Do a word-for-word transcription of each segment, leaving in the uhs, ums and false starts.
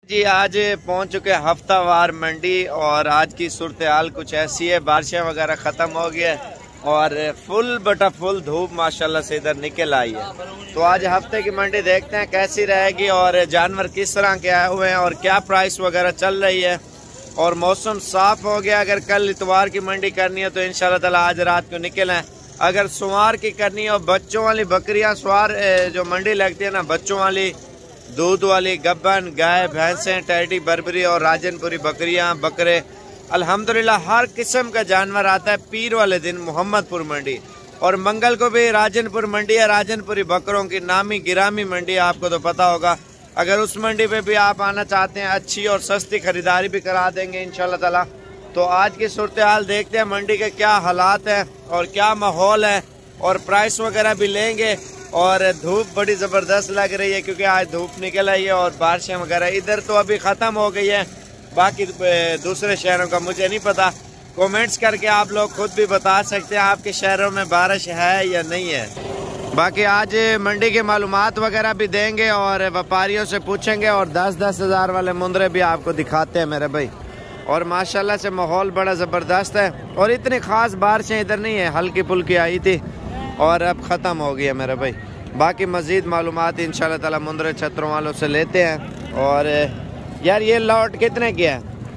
जी आज पहुंच चुके हफ्तावार मंडी और आज की सूरत हाल कुछ ऐसी है। बारिशें वगैरह ख़त्म हो गई है और फुल बटा फुल धूप माशाल्लाह से इधर निकल आई है। तो आज हफ्ते की मंडी देखते हैं कैसी रहेगी और जानवर किस तरह के आए हुए हैं और क्या प्राइस वगैरह चल रही है। और मौसम साफ हो गया। अगर कल इतवार की मंडी करनी है तो इंशाल्लाह ताला आज रात को निकलें। अगर सोमवार की करनी है और बच्चों वाली बकरियां सोमवार जो मंडी लगती है ना, बच्चों वाली दूध वाली गब्बन गाय भैंसें टैडी बरबरी और राजनपुरी बकरियां बकरे अल्हम्दुलिल्लाह हर किस्म का जानवर आता है पीर वाले दिन मोहम्मदपुर मंडी। और मंगल को भी राजनपुर मंडी है। राजनपुरी बकरों की नामी गिरामी मंडी, आपको तो पता होगा। अगर उस मंडी पे भी आप आना चाहते हैं अच्छी और सस्ती खरीदारी भी करा देंगे इंशाल्लाह ताला। तो आज की सूरत हाल देखते हैं मंडी के क्या हालात है और क्या माहौल है और प्राइस वगैरह भी लेंगे। और धूप बड़ी ज़बरदस्त लग रही है क्योंकि आज धूप निकल आई है और बारिशें वगैरह इधर तो अभी ख़त्म हो गई है। बाकी दूसरे शहरों का मुझे नहीं पता। कमेंट्स करके आप लोग खुद भी बता सकते हैं आपके शहरों में बारिश है या नहीं है। बाकी आज मंडी के मालूमात वगैरह भी देंगे और व्यापारियों से पूछेंगे और दस दस हज़ार वाले मुंदरे भी आपको दिखाते हैं मेरे भाई। और माशाल्लाह से माहौल बड़ा ज़बरदस्त है और इतनी ख़ास बारिशें इधर नहीं है, हल्की फुल्की आई थी और अब ख़त्म हो गई है मेरे भाई। बाकी मज़ीद मालूमात इंशाल्लाह ताला मुंदरे छतरों वालों से लेते हैं। और यार ये लॉट कितने की है?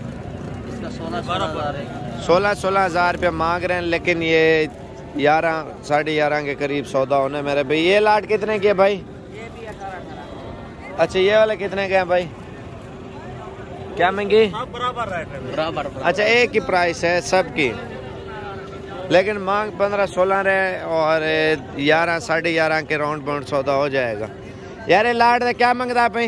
सोलह सोलह हज़ार रुपये मांग रहे हैं, लेकिन ये ग्यारह साढ़े ग्यारह के करीब सौदा होने मेरे भाई। ये लाट कितने के भाई? अच्छा ये वाले कितने के हैं भाई? क्या महंगी? बराबर बराबर। अच्छा एक ही प्राइस है सबकी, लेकिन मांग पंद्रह सोलह रहे और ग्यारह साढ़े ग्यारह के राउंड बाउंड सौदा हो जाएगा। यार लाट क्या मंगता भाई?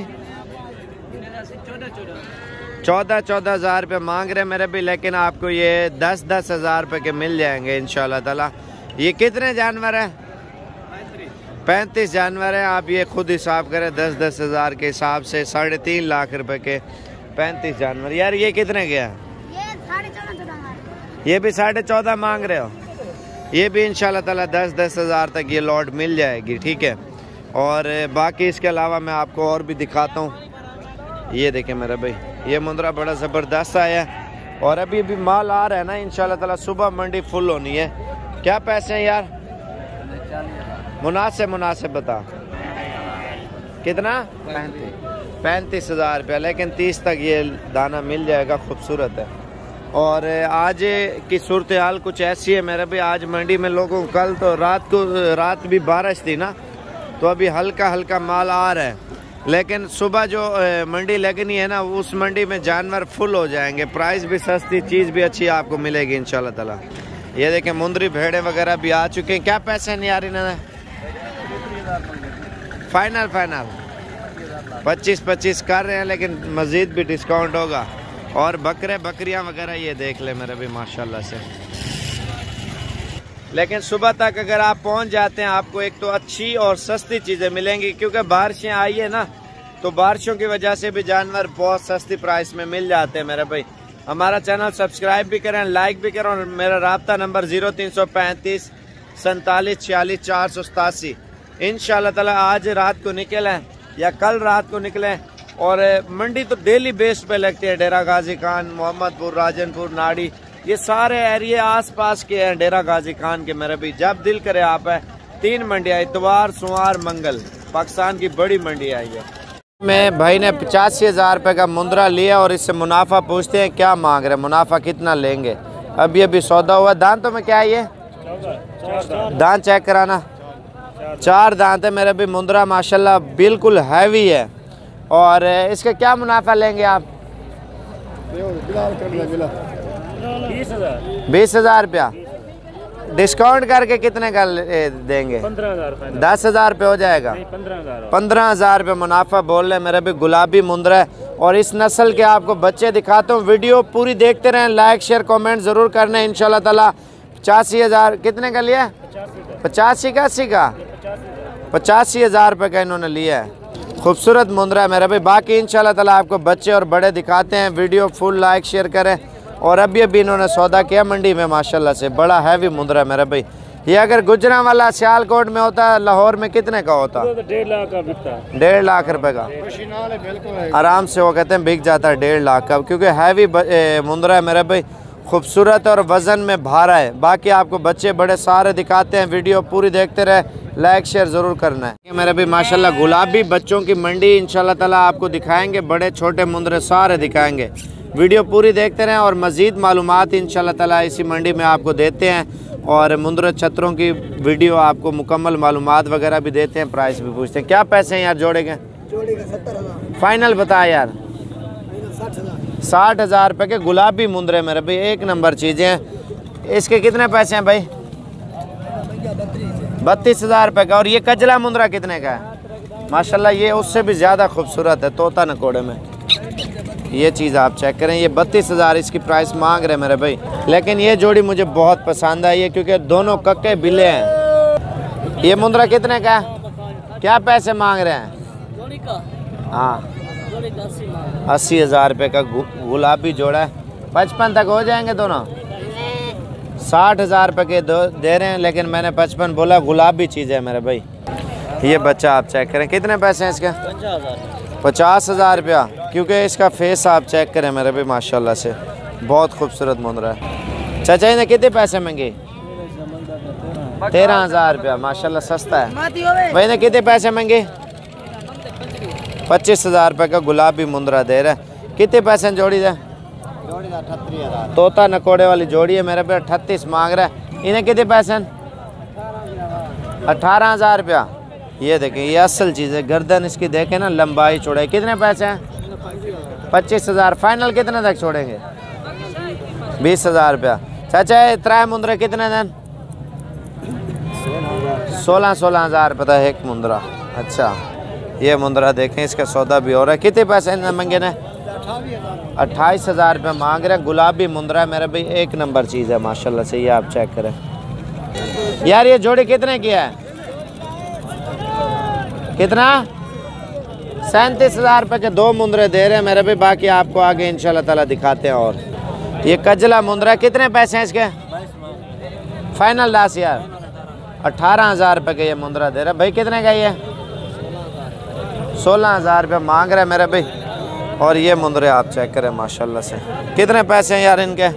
चौदह चौदह हज़ार रुपये मांग रहे मेरे भी, लेकिन आपको ये दस दस हज़ार रुपये के मिल जाएंगे इंशाल्लाह ताला। ये कितने जानवर है? पैंतीस जानवर है। आप ये खुद हिसाब करें, दस दस हज़ार के हिसाब से साढ़े तीन लाख रुपए के पैंतीस जानवर। यार ये कितने के है? ये भी साढ़े चौदह मांग रहे हो? ये भी इंशाल्लाह ताला दस दस हज़ार तक ये लॉट मिल जाएगी, ठीक है। और बाकी इसके अलावा मैं आपको और भी दिखाता हूँ। ये देखें मेरा भाई, ये मुंदरा बड़ा ज़बरदस्त आया है और अभी भी माल आ रहा है ना इंशाल्लाह ताला। सुबह मंडी फुल होनी है। क्या पैसे हैं यार? मुनासिब मुनासिब बता। कितना? पैंतीस हज़ार रुपया, लेकिन तीस तक ये दाना मिल जाएगा, खूबसूरत है। और आज की सूरत हाल कुछ ऐसी है मेरे भी। आज मंडी में लोगों को, कल तो रात को रात भी बारिश थी ना, तो अभी हल्का हल्का माल आ रहा है, लेकिन सुबह जो मंडी लगनी है ना उस मंडी में जानवर फुल हो जाएंगे। प्राइस भी सस्ती, चीज़ भी अच्छी आपको मिलेगी इंशाल्लाह ताला। ये देखें मुंदरी भेड़े वगैरह भी आ चुके हैं। क्या पैसे नहीं आ रही ना? फाइनल फाइनल पच्चीस पच्चीस कर रहे हैं, लेकिन मज़ीद भी डिस्काउंट होगा। और बकरे बकरियां वगैरह ये देख ले मेरे भी माशाल्लाह से। लेकिन सुबह तक अगर आप पहुंच जाते हैं आपको एक तो अच्छी और सस्ती चीज़ें मिलेंगी, क्योंकि बारिशें आई है ना, तो बारिशों की वजह से भी जानवर बहुत सस्ती प्राइस में मिल जाते हैं मेरे भाई। हमारा चैनल सब्सक्राइब भी करें, लाइक भी करें। और मेरा राब्ता नंबर जीरो तीन सौ पैंतीस सैंतालीस छियालीस चार सौ सतासी। इंशाल्लाह ताला आज रात को निकलें या कल रात को निकलें। और मंडी तो डेली बेस पे लगती है। डेरा गाजी खान, मोहम्मदपुर, राजनपुर, नाड़ी, ये सारे एरिया आसपास के हैं डेरा गाजी खान के मेरे भी। जब दिल करे आप है, तीन मंडियाँ, इतवार सोमवार मंगल, पाकिस्तान की बड़ी मंडी आई है। मैं भाई ने पचासी हज़ार रुपये का मुंदरा लिया और इससे मुनाफा पूछते हैं क्या मांग रहे हैं, मुनाफा कितना लेंगे। अभी अभी सौदा हुआ। दांतों में क्या है ये? दांत चेक कराना। चार दांत है मेरे भी। मुंदरा माशाल्लाह बिल्कुल हैवी है। और इसका क्या मुनाफा लेंगे आप? बीस हज़ार रुपया। डिस्काउंट करके कितने का देंगे? दस हज़ार रुपये हो जाएगा। पंद्रह हज़ार रुपये मुनाफा बोल रहे मेरे भी। गुलाबी मुंदरा है और इस नस्ल के आपको बच्चे दिखाता हूँ। वीडियो पूरी देखते रहें, लाइक शेयर कमेंट ज़रूर करना है इंशाल्लाह ताला। पचासी हज़ार कितने का लिया? पचासी का अस्सी का पचासी हज़ार रुपये का इन्होंने लिया है। खूबसूरत मुंदरा है मेरा भाई। बाकी इंशाल्लाह ताला आपको बच्चे और बड़े दिखाते हैं। वीडियो फुल लाइक शेयर करें। और अभी अभी इन्होंने सौदा किया मंडी में माशाल्लाह से। बड़ा हैवी मुंदरा है मेरा भाई। ये अगर गुजरांवाला सियालकोट में होता, लाहौर में कितने का होता? डेढ़ लाख का बिकता है। डेढ़ लाख रुपए का आराम से वो कहते हैं बिक जाता है डेढ़ लाख का, क्योंकि हैवी मुंदरा है मेरे भाई, खूबसूरत और वज़न में भारा है। बाकी आपको बच्चे बड़े सारे दिखाते हैं, वीडियो पूरी देखते रहे, लाइक शेयर ज़रूर करना है मेरे भाई। माशाल्लाह गुलाबी बच्चों की मंडी इंशाल्लाह ताला आपको दिखाएंगे, बड़े छोटे मुंदरे सारे दिखाएंगे। वीडियो पूरी देखते रहें और मज़ीद मालूमात इंशाल्लाह ताला इसी मंडी में आपको देते हैं, और मुंदर छतरों की वीडियो आपको मुकम्मल मालूमात वगैरह भी देते हैं, प्राइस भी पूछते हैं। क्या पैसे हैं यार जोड़े के? फाइनल बता यार। साठ हज़ार रुपये के गुलाबी मुंदरे मेरे भाई, एक नंबर चीज़ें हैं। इसके कितने पैसे हैं भाई? बत्तीस हज़ार रुपये का। और ये कजला मुंदरा कितने का है? माशाल्लाह ये उससे भी ज़्यादा खूबसूरत है, तोता नकोड़े में। ये चीज़ आप चेक करें, ये बत्तीस हज़ार इसकी प्राइस मांग रहे मेरे भाई। लेकिन ये जोड़ी मुझे बहुत पसंद आई है, क्योंकि दोनों कक्के बिल्ले हैं। ये मुंदरा कितने का है? क्या पैसे मांग रहे हैं? हाँ अस्सी हज़ार रुपये का गुलाबी जोड़ा है। पचपन तक हो जाएंगे दोनों। साठ हज़ार रुपये के दो दे रहे हैं, लेकिन मैंने पचपन बोला, गुलाबी चीज़ है मेरे भाई। ये बच्चा आप चेक करें, कितने पैसे हैं इसके? पचास हज़ार रुपया, क्योंकि इसका फेस आप चेक करें मेरे भाई, माशाल्लाह से बहुत खूबसूरत मुंदरा है। चाचा ने कितने पैसे मांगे? तेरह हज़ार रुपया, माशाल्लाह सस्ता है। भाई ने कितने पैसे मांगे? पच्चीस हज़ार रुपये का गुलाबी मुंदरा दे रहा है। कितने पैसे जोड़ी दे? तोता नकोड़े वाली जोड़ी है मेरे पे, अठतीस मांग रहा है। इन्हें कितने पैसे? अठारह हज़ार रुपया। ये देखें, ये असल चीज़ है, गर्दन इसकी देखें ना, लंबाई चौड़ाई। कितने पैसे हैं? पच्चीस हज़ार। फाइनल कितने तक छोड़ेंगे? बीस हज़ार रुपया। चाचा त्रै मुंदरे कितने दिन? सोलह सोलह हज़ार पता है एक मुंदरा। अच्छा, ये मुंदरा देखें, इसका सौदा भी हो रहा है। कितने पैसे मंगे ने? अट्ठाईस हज़ार रुपये मांग रहे हैं। गुलाबी मुंदरा मेरे भाई, एक नंबर चीज़ है माशाल्लाह से। ये आप चेक करें यार। ये जोड़ी कितने की है? कितना? सैंतीस हज़ार रुपये के दो मुंदरे दे रहे हैं मेरे भाई। बाकी आपको आगे इंशाल्लाह ताला दिखाते हैं। और ये कजला मुंदरा कितने पैसे हैं इसके? फाइनल लास्ट यार अठारह हज़ार रुपये के ये मुंदरा दे रहा है भाई। कितने का ये? सोलह हज़ार रुपये मांग रहे हैं मेरे भाई। और ये मुंदरे आप चेक करें माशाल्लाह से। कितने पैसे हैं यार इनके?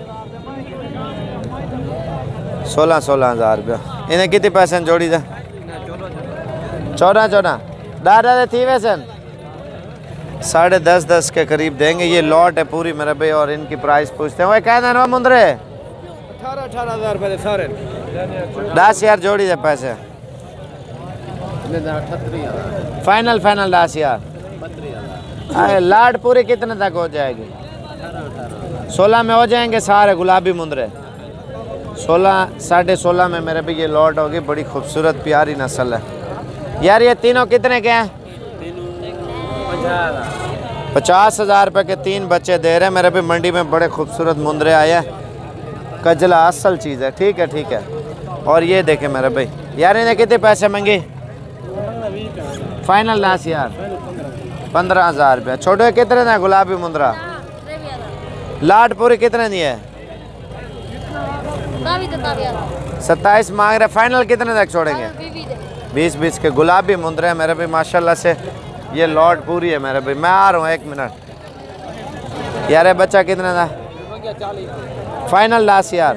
सोलह सोलह हज़ार रुपया। इन्हें कितने पैसे हैं जोड़ी दे? चौदह चौदह दादा थी वैसे साढ़े दस दस के करीब देंगे। ये लॉट है पूरी मेरे भाई। और इनकी प्राइस पूछते हैं। वही कह देना मुंदरे अठारह अठारह हज़ार रुपये सारे। दस यार जोड़ी दे पैसे। फाइनल फाइनल दस यार। लाट पूरी कितने तक हो जाएगी? सोलह में हो जाएंगे सारे गुलाबी मुंदरे। सोलह साढ़े सोलह में मेरे भी ये लॉट होगी। बड़ी खूबसूरत प्यारी नस्ल है यार। ये तीनों कितने के हैं? पचास हज़ार रुपये के तीन बच्चे दे रहे हैं मेरे भी। मंडी में बड़े खूबसूरत मुंदरे आए हैं। कजला असल चीज़ है। ठीक है ठीक है। और ये देखें मेरे भाई यार, इन्हें कितने पैसे मांगे? फाइनल लास्ट यार पंद्रह हज़ार रुपया। छोटे कितने ना गुलाबी मुंदरा? लाट पूरी कितने दी है? सत्ताईस मांग रहे। फाइनल कितने तक छोड़ेंगे? बीस बीस के गुलाबी मुंदरे हैं मेरे भाई माशाल्लाह से। ये लॉट पूरी है मेरे भाई। मैं आ रहा हूँ एक मिनट यार। ये बच्चा कितने था? फाइनल लास्ट यार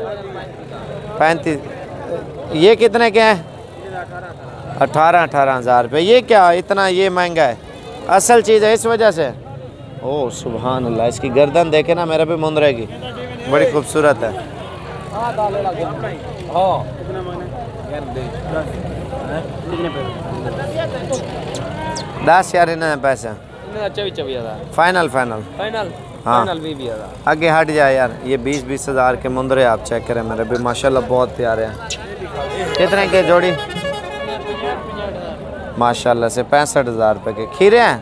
पैंतीस। ये कितने के हैं? अठारह अठारह हज़ार रुपये। ये क्या इतना ये महंगा है? असल चीज़ है इस वजह से। ओह सुभान अल्लाह। इसकी गर्दन देखे ना मेरे भी मुंदरे की, बड़ी खूबसूरत है। दस यार इन्हें पैसे। फाइनल फाइनल फाइनल हाँ आगे हट जाए यार। ये बीस बीस हज़ार के मुंदरे आप चेक करें मेरे भी माशाल्लाह, बहुत प्यारे हैं। कितने के जोड़ी? माशाल्लाह से पैंसठ हज़ार रुपये के। खीरे हैं?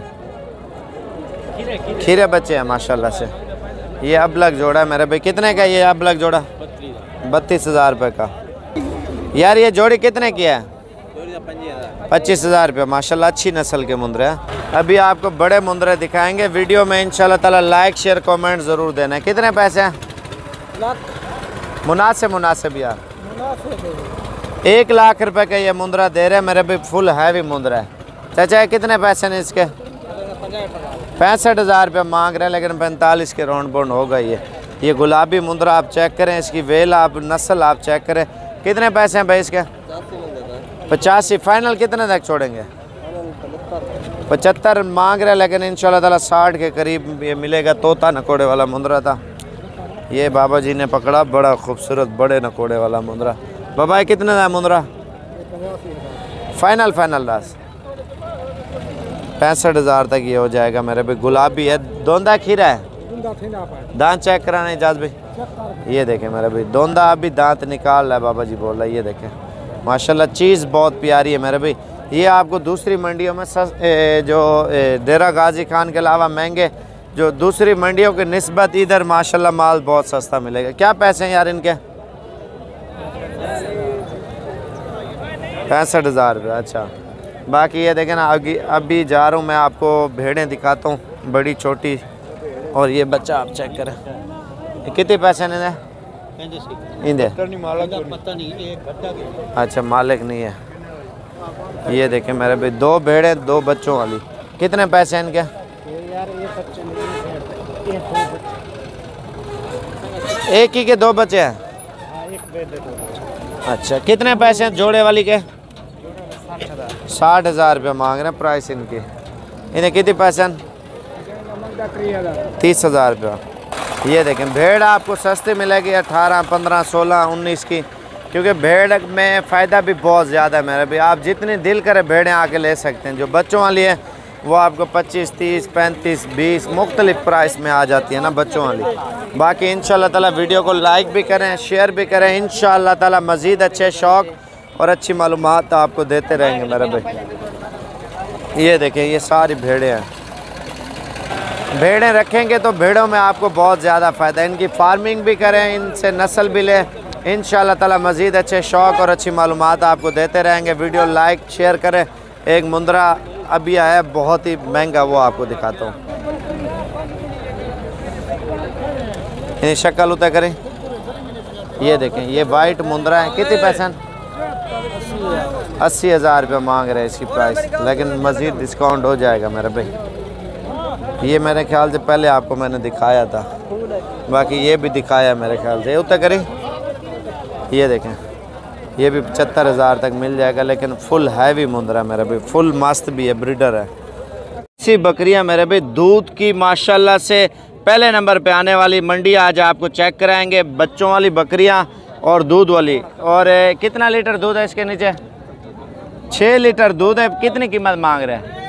खीरे बच्चे हैं माशाल्लाह से। ये अबलग जोड़ा है मेरे भाई। कितने का ये अबलग जोड़ा? बत्तीस हज़ार रुपये का। यार ये जोड़ी कितने की है? पच्चीस हज़ार रुपये। माशाल्लाह अच्छी नस्ल के मुंदरे हैं। अभी आपको बड़े मुंदरे दिखाएंगे वीडियो में इंशाल्लाह ताला। लाइक शेयर कमेंट ज़रूर देना है। कितने पैसे हैं? मुनासिब मुनासिब यार। एक लाख रुपए का ये मुंद्रा दे रहे हैं मेरे भी, फुल हैवी मुंद्रा है। चाचा कितने पैसे ने इसके? पैंसठ हज़ार रुपये मांग रहे हैं, लेकिन पैंतालीस के राउंड बाउंड होगा ये। ये गुलाबी मुंद्रा आप चेक करें, इसकी वेल आप नस्ल आप चेक करें। कितने पैसे हैं भाई इसके? पचासी। फाइनल कितने तक छोड़ेंगे? पचहत्तर मांग रहे हैं, लेकिन इंशाल्लाह ताला साठ के करीब ये मिलेगा। तोता नकोड़े वाला मुंद्रा था ये, बाबा जी ने पकड़ा, बड़ा खूबसूरत बड़े नकोड़े वाला मुंद्रा। बाबा कितने का मुंद्रा? फाइनल फाइनल लास्ट पैंसठ हज़ार तक ये हो जाएगा मेरे भाई। गुलाबी है, दोंदा खीरा है, दांत चेक कराना इजाज़ भाई। ये देखें मेरे भाई, दोंदा अभी दांत निकाल रहा है, बाबा जी बोल रहा है। ये देखें माशाल्लाह, चीज़ बहुत प्यारी है मेरे भाई। ये आपको दूसरी मंडियों में सस, ए, जो ए, डेरा गाजी खान के अलावा महंगे, जो दूसरी मंडियों की निस्बत इधर माशाल्लाह माल बहुत सस्ता मिलेगा। क्या पैसे हैं यार इनके? पैंसठ हज़ार रुपये। अच्छा, बाकी ये देखें ना, अभी अभी जा रहा हूँ मैं, आपको भेड़ें दिखाता हूँ बड़ी छोटी। और ये बच्चा आप चेक करें, कितने पैसे ने इंदे? अच्छा, मालिक नहीं है। ये देखें मेरे भाई, दो भेड़े दो बच्चों वाली। कितने पैसे हैं इनके? एक ही के दो बच्चे हैं? अच्छा, कितने पैसे हैं जोड़े वाली के? साठ हज़ार रुपये मांग रहे हैं प्राइस इनकी। इन्हें कितने पैसे? तीस हज़ार रुपये। ये देखें, भेड़ आपको सस्ती मिलेगी अठारह पंद्रह सोलह उन्नीस की, क्योंकि भेड़ में फ़ायदा भी बहुत ज़्यादा है मेरे भी। आप जितनी दिल करे भेड़ें आके ले सकते हैं। जो बच्चों वाली है वो आपको पच्चीस तीस पैंतीस बीस मुख्तलिफ प्राइस में आ जाती है ना बच्चों वाली। बाकी इंशाल्लाह ताला वीडियो को लाइक भी करें, शेयर भी करें। इंशाल्लाह ताला मज़ीद अच्छे शौक़ और अच्छी मालूमात आपको देते रहेंगे मेरे भाई। ये देखें, ये सारी भेड़ें हैं। भेड़ें रखेंगे तो भेड़ों में आपको बहुत ज़्यादा फ़ायदा है। इनकी फार्मिंग भी करें, इनसे नस्ल भी लें। इंशाल्लाह ताला मज़ीद अच्छे शौक़ और अच्छी मालूमात आपको देते रहेंगे। वीडियो लाइक शेयर करें। एक मुंद्रा अभी आया बहुत ही महंगा, वो आपको दिखाता हूँ। इन्हें शक्ल उतर करें। ये देखें, ये वाइट मुंद्रा है। कितने पैसे? अस्सी हज़ार रुपये मांग रहे हैं इसकी प्राइस, लेकिन मज़ीद डिस्काउंट हो जाएगा मेरे भाई। ये मेरे ख्याल से पहले आपको मैंने दिखाया था, बाकी ये भी दिखाया मेरे ख्याल से। उतर करें। ये देखें, ये भी पचहत्तर हज़ार तक मिल जाएगा, लेकिन फुल हैवी मुंद्रा मेरे भाई, फुल मस्त भी है, ब्रीडर है। इसी बकरियां मेरे भाई दूध की माशाल्लाह से पहले नंबर पे आने वाली मंडी आज आपको चेक कराएंगे। बच्चों वाली बकरियां और दूध वाली। और कितना लीटर दूध है इसके नीचे? छः लीटर दूध है। कितनी कीमत मांग रहे हैं?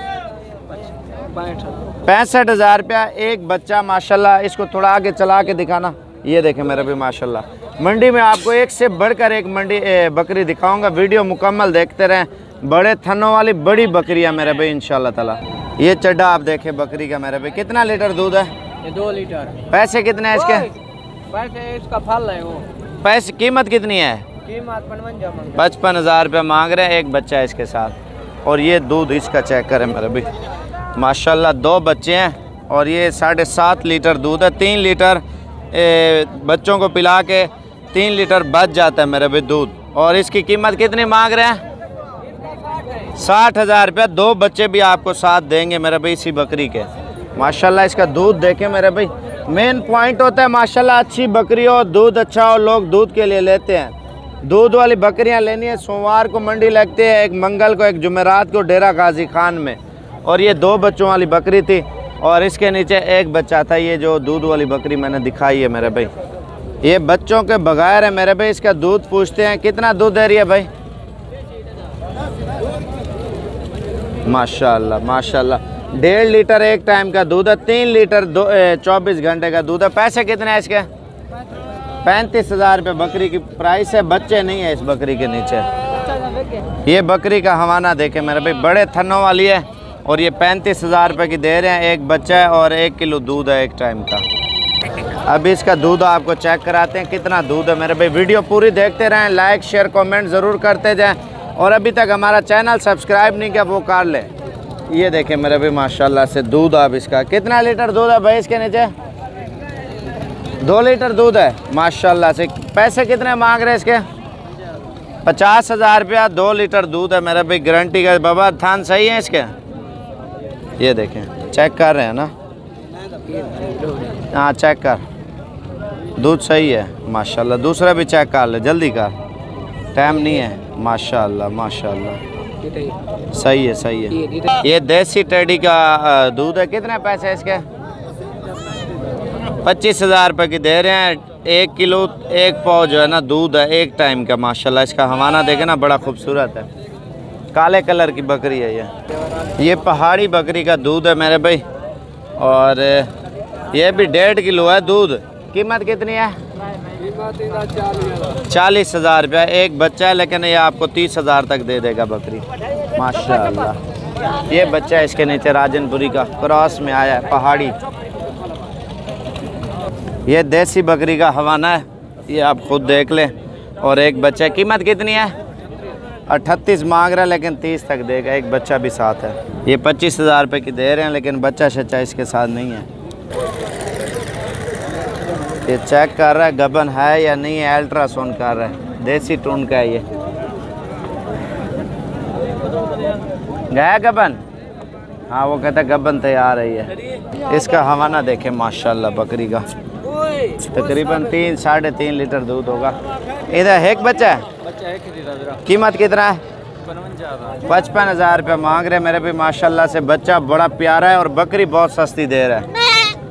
पैंसठ हज़ार रुपया एक बच्चा माशाल्लाह। इसको थोड़ा आगे चला के दिखाना। ये देखें मेरे भी माशाल्लाह, मंडी में आपको एक से बढ़कर एक मंडी ए, बकरी दिखाऊंगा। वीडियो मुकम्मल देखते रहें। बड़े थनों वाली बड़ी बकरियां मेरे भाई इंशाल्लाह ताला। ये चड्डा आप देखें बकरी का मेरे भाई। कितना लीटर दूध है? ये दो लीटर। पैसे कितने हैं इसके? पैसे इसका फल है वो। पैसे कीमत कितनी है? कीमत पचपन हज़ार रुपये मांग रहे हैं एक बच्चा है इसके साथ। और ये दूध इसका चेक करें मेरे भाई माशाल्लाह, दो बच्चे हैं और ये साढ़े सात लीटर दूध है। तीन लीटर ए, बच्चों को पिला के तीन लीटर बच जाता है मेरे भाई दूध। और इसकी कीमत कितनी मांग रहे हैं? साठ हज़ार रुपये। दो बच्चे भी आपको साथ देंगे मेरे भाई इसी बकरी के। माशाल्लाह इसका दूध देखें मेरे भाई, मेन पॉइंट होता है माशाल्लाह अच्छी बकरी हो, दूध अच्छा हो, लोग दूध के लिए लेते हैं। दूध वाली बकरियां लेनी है। सोमवार को मंडी लगती है, एक मंगल को, एक जुमेरात को डेरा गाजी खान में। और ये दो बच्चों वाली बकरी थी और इसके नीचे एक बच्चा था। ये जो दूध वाली बकरी मैंने दिखाई है मेरे भाई, ये बच्चों के बगैर है मेरे भाई। इसका दूध पूछते हैं कितना दूध दे रही है भाई? माशाल्लाह माशाल्लाह, डेढ़ लीटर एक टाइम का दूध है। तीन लीटर दो चौबीस घंटे का दूध है। पैसे कितने हैं इसके? पैंतीस हज़ार रुपये बकरी की प्राइस है। बच्चे नहीं है इस बकरी के नीचे। ये बकरी का हवाना देखे मेरे भाई, बड़े थनों वाली है और ये पैंतीस हज़ार रुपये की दे रहे हैं। एक बच्चा है और एक किलो दूध है एक टाइम का। अब इसका दूध आपको चेक कराते हैं कितना दूध है मेरे भाई। वीडियो पूरी देखते रहें, लाइक शेयर कमेंट ज़रूर करते जाएं। और अभी तक हमारा चैनल सब्सक्राइब नहीं किया वो कर ले। ये देखें मेरे भाई माशाल्लाह से दूध। आप इसका कितना लीटर दूध है भाई इसके नीचे? दो लीटर दूध है माशाल्लाह से। पैसे कितने मांग रहे हैं इसके? पचास हजार रुपया, दो लीटर दूध है मेरा भाई, गारंटी का। बाबा थान सही है इसके? ये देखें, चेक कर रहे हैं ना? हाँ चेक कर, दूध सही है माशाल्लाह। दूसरा भी चेक कर ले, जल्दी कर, टाइम नहीं है। माशाल्लाह माशाल्लाह, सही है सही है। ये देसी टेडी का दूध है। कितने पैसे है इसके? पच्चीस हजार रुपये की दे रहे हैं। एक किलो एक पाव जो है ना दूध है एक टाइम का। माशाल्लाह इसका हवाना देखे ना, बड़ा खूबसूरत है। काले कलर की बकरी है ये। ये पहाड़ी बकरी का दूध है मेरे भाई, और ये भी डेढ़ किलो है दूध। कीमत कितनी है? चालीस हजार रुपया। एक बच्चा है, लेकिन ये आपको तीस हजार तक दे देगा बकरी माशाल्लाह। ये बच्चा है इसके नीचे, राजनपुरी का क्रॉस में आया है, पहाड़ी। ये देसी बकरी का हवाना है, ये आप खुद देख लें। और एक बच्चा, कीमत कितनी है? अट्ठतीस मांग रहा है, लेकिन तीस तक देगा। एक बच्चा भी साथ है। ये पच्चीस हज़ार रुपये की दे रहे हैं, लेकिन बच्चा शच्चा इसके साथ नहीं है। ये चेक कर रहा है गबन है या नहीं है, अल्ट्रासाउंड कर रहा है। देसी टून का है ये। गया गबन? हाँ वो कहता है गबन तैयार है ये। इसका हवाना देखें माशाल्लाह बकरी का, तकरीबन तीन साढ़े तीन लीटर दूध होगा। इधर एक बच्चा है, कीमत कितना है? पचपन हजार रुपया मांग रहे मेरे भी माशाल्लाह से। बच्चा बड़ा प्यारा है और बकरी बहुत सस्ती दे रहा है।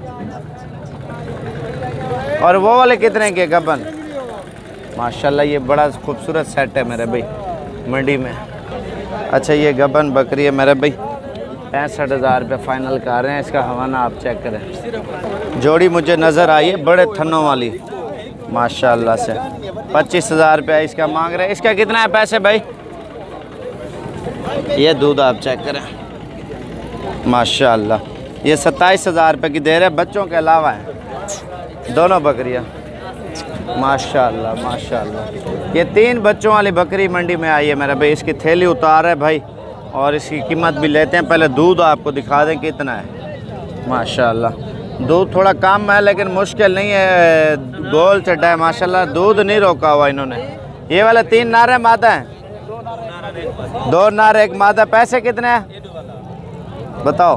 और वो वाले कितने के गबन? माशाल्लाह ये बड़ा खूबसूरत सेट है मेरे भाई मंडी में। अच्छा ये गबन बकरी है मेरे भाई, पैंसठ हज़ार रुपये फाइनल कर रहे हैं। इसका हवाना आप चेक करें। जोड़ी मुझे नज़र आई है बड़े थनों वाली माशाल्लाह से। पच्चीस हज़ार रुपया इसका मांग रहे हैं। इसका कितना है पैसे भाई? ये दूध आप चेक करें माशाल्लाह। ये सत्ताईस हज़ार रुपये की दे रहे हैं, बच्चों के अलावा है दोनों बकरियां माशाल्लाह माशाल्लाह। ये तीन बच्चों वाली बकरी मंडी में आई है मेरा भाई। इसकी थैली उतार है भाई, और इसकी कीमत भी लेते हैं। पहले दूध आपको दिखा दें कितना है माशाल्लाह। दूध थोड़ा कम है, लेकिन मुश्किल नहीं है, गोल चड्डा है माशाल्लाह। दूध नहीं रोका हुआ इन्होंने। ये वाले तीन नारे मादा हैं, दो नारे एक मादा। पैसे कितने हैं बताओ?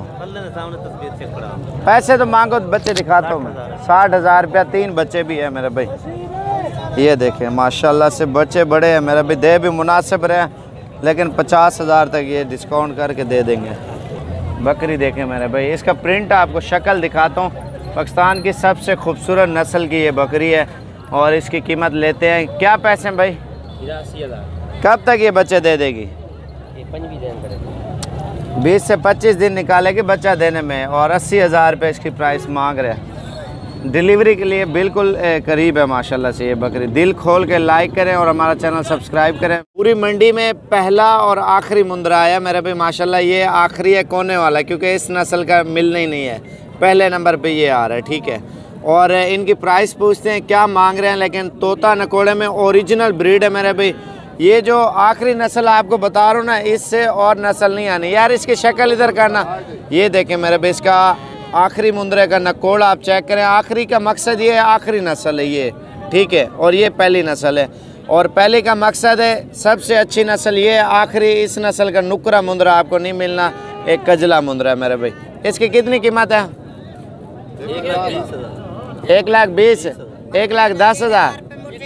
पैसे तो मांगो, बच्चे दिखाता हूँ मैं। साठ हज़ार रुपया, तीन बच्चे भी है मेरे भाई। ये देखें माशाल्लाह से, बच्चे बड़े हैं मेरे भाई। दे भी मुनासिब रहे, लेकिन पचास हज़ार तक ये डिस्काउंट करके दे देंगे। बकरी देखें मेरे भाई, इसका प्रिंट आपको शक्ल दिखाता हूँ। पाकिस्तान की सबसे खूबसूरत नस्ल की ये बकरी है, और इसकी कीमत लेते हैं क्या पैसे हैं भाई? कब तक ये बच्चे दे देगी? बीस से पच्चीस दिन निकालेगी बच्चा देने में, और अस्सी हज़ार रुपये इसकी प्राइस मांग रहे हैं। डिलीवरी के लिए बिल्कुल करीब है माशाल्लाह से ये बकरी। दिल खोल के लाइक करें और हमारा चैनल सब्सक्राइब करें। पूरी मंडी में पहला और आखिरी मुंदरा आया मेरे भाई माशाल्लाह। ये आखिरी है कोने वाला, क्योंकि इस नस्ल का मिलना ही नहीं है। पहले नंबर पे ये आ रहा है, ठीक है। और इनकी प्राइस पूछते हैं क्या मांग रहे हैं, लेकिन तोता नकोड़े में ओरिजिनल ब्रीड है मेरे भाई। ये जो आखिरी नस्ल आपको बता रहा हूँ ना, इससे और नस्ल नहीं आनी यार। इसकी शक्ल इधर करना, ये देखें मेरे भाई, इसका आखिरी मुंदरे का नकोड़ आप चेक करें। आखिरी का मकसद ये है, आखिरी नस्ल है ये, ठीक है। और ये पहली नस्ल है, और पहले का मकसद है सबसे अच्छी नस्ल ये है। आखिरी इस नस्ल का नुकरा मुंदरा आपको नहीं मिलना, एक कजला मुंदरा है मेरे भाई। इसकी कितनी कीमत है? एक लाख बीस, एक लाख दस हज़ार।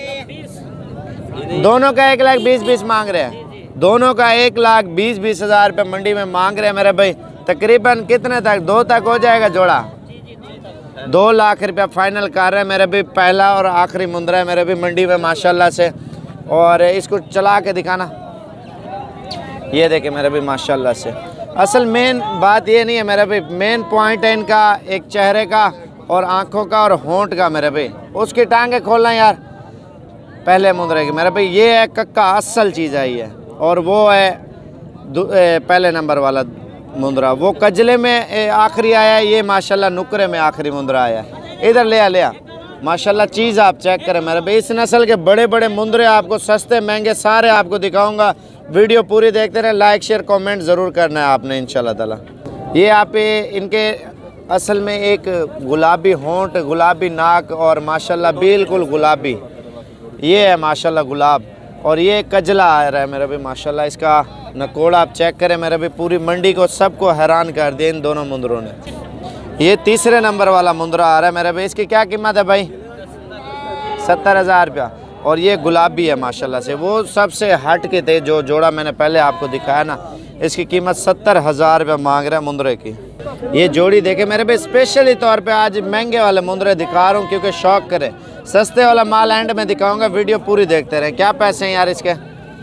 दोनों का एक लाख बीस बीस मांग रहे हैं। दोनों का एक लाख बीस बीस हज़ार रुपये मंडी में मांग रहे हैं मेरे भाई। तकरीबन कितने तक? दो तक हो जाएगा जोड़ा। दो लाख रुपया फाइनल कर रहे हैं मेरे भी। पहला और आखिरी मुंदरा है मेरे भी मंडी में माशाल्लाह से। और इसको चला के दिखाना, ये देखे मेरे भी माशाल्लाह से। असल मेन बात ये नहीं है मेरे भी, मेन पॉइंट है इनका एक चेहरे का और आँखों का और होंठ का मेरे भाई। उसकी टांगे खोलना यार पहले मुंदरे की मेरे भाई। ये है कक्का, असल चीज़ आई है। और वो है पहले नंबर वाला मुंदरा, वो कजले में आखिरी आया है। ये माशाल्लाह नुकरे में आखिरी मुंदरा आया है। इधर ले आ ले आ माशाल्लाह। चीज़ आप चेक करें मेरे भाई। इस नस्ल के बड़े बड़े मुंदरे आपको सस्ते महंगे सारे आपको दिखाऊंगा। वीडियो पूरी देखते रहें, लाइक शेयर कमेंट ज़रूर करना है आपने इंशाल्लाह ताला। ये आप इनके असल में एक गुलाबी होंठ, गुलाबी नाक और माशाल्लाह बिल्कुल गुलाबी, ये है माशाल्लाह गुलाब। और ये कजला आ रहा है मेरा भाई माशाल्लाह। इसका नकोड़ा आप चेक करें मेरा भाई, पूरी मंडी को सबको हैरान कर दिया इन दोनों मुंदरों ने। ये तीसरे नंबर वाला मुंदरा आ रहा है मेरा भाई, इसकी क्या कीमत है भाई? सत्तर हज़ार रुपया। और ये गुलाबी है माशाल्लाह से, वो सबसे हट के थे जो जोड़ा मैंने पहले आपको दिखाया ना, इसकी कीमत सत्तर हज़ार रुपया मांग रहा है मुंदरे की। ये जोड़ी देखे मेरे भाई, स्पेशली तौर पे आज महंगे वाले मुंदरे दिखा रहा हूँ क्योंकि शौक करे। सस्ते वाला माल एंड में दिखाऊंगा, वीडियो पूरी देखते रहें। क्या पैसे हैं यार इसके?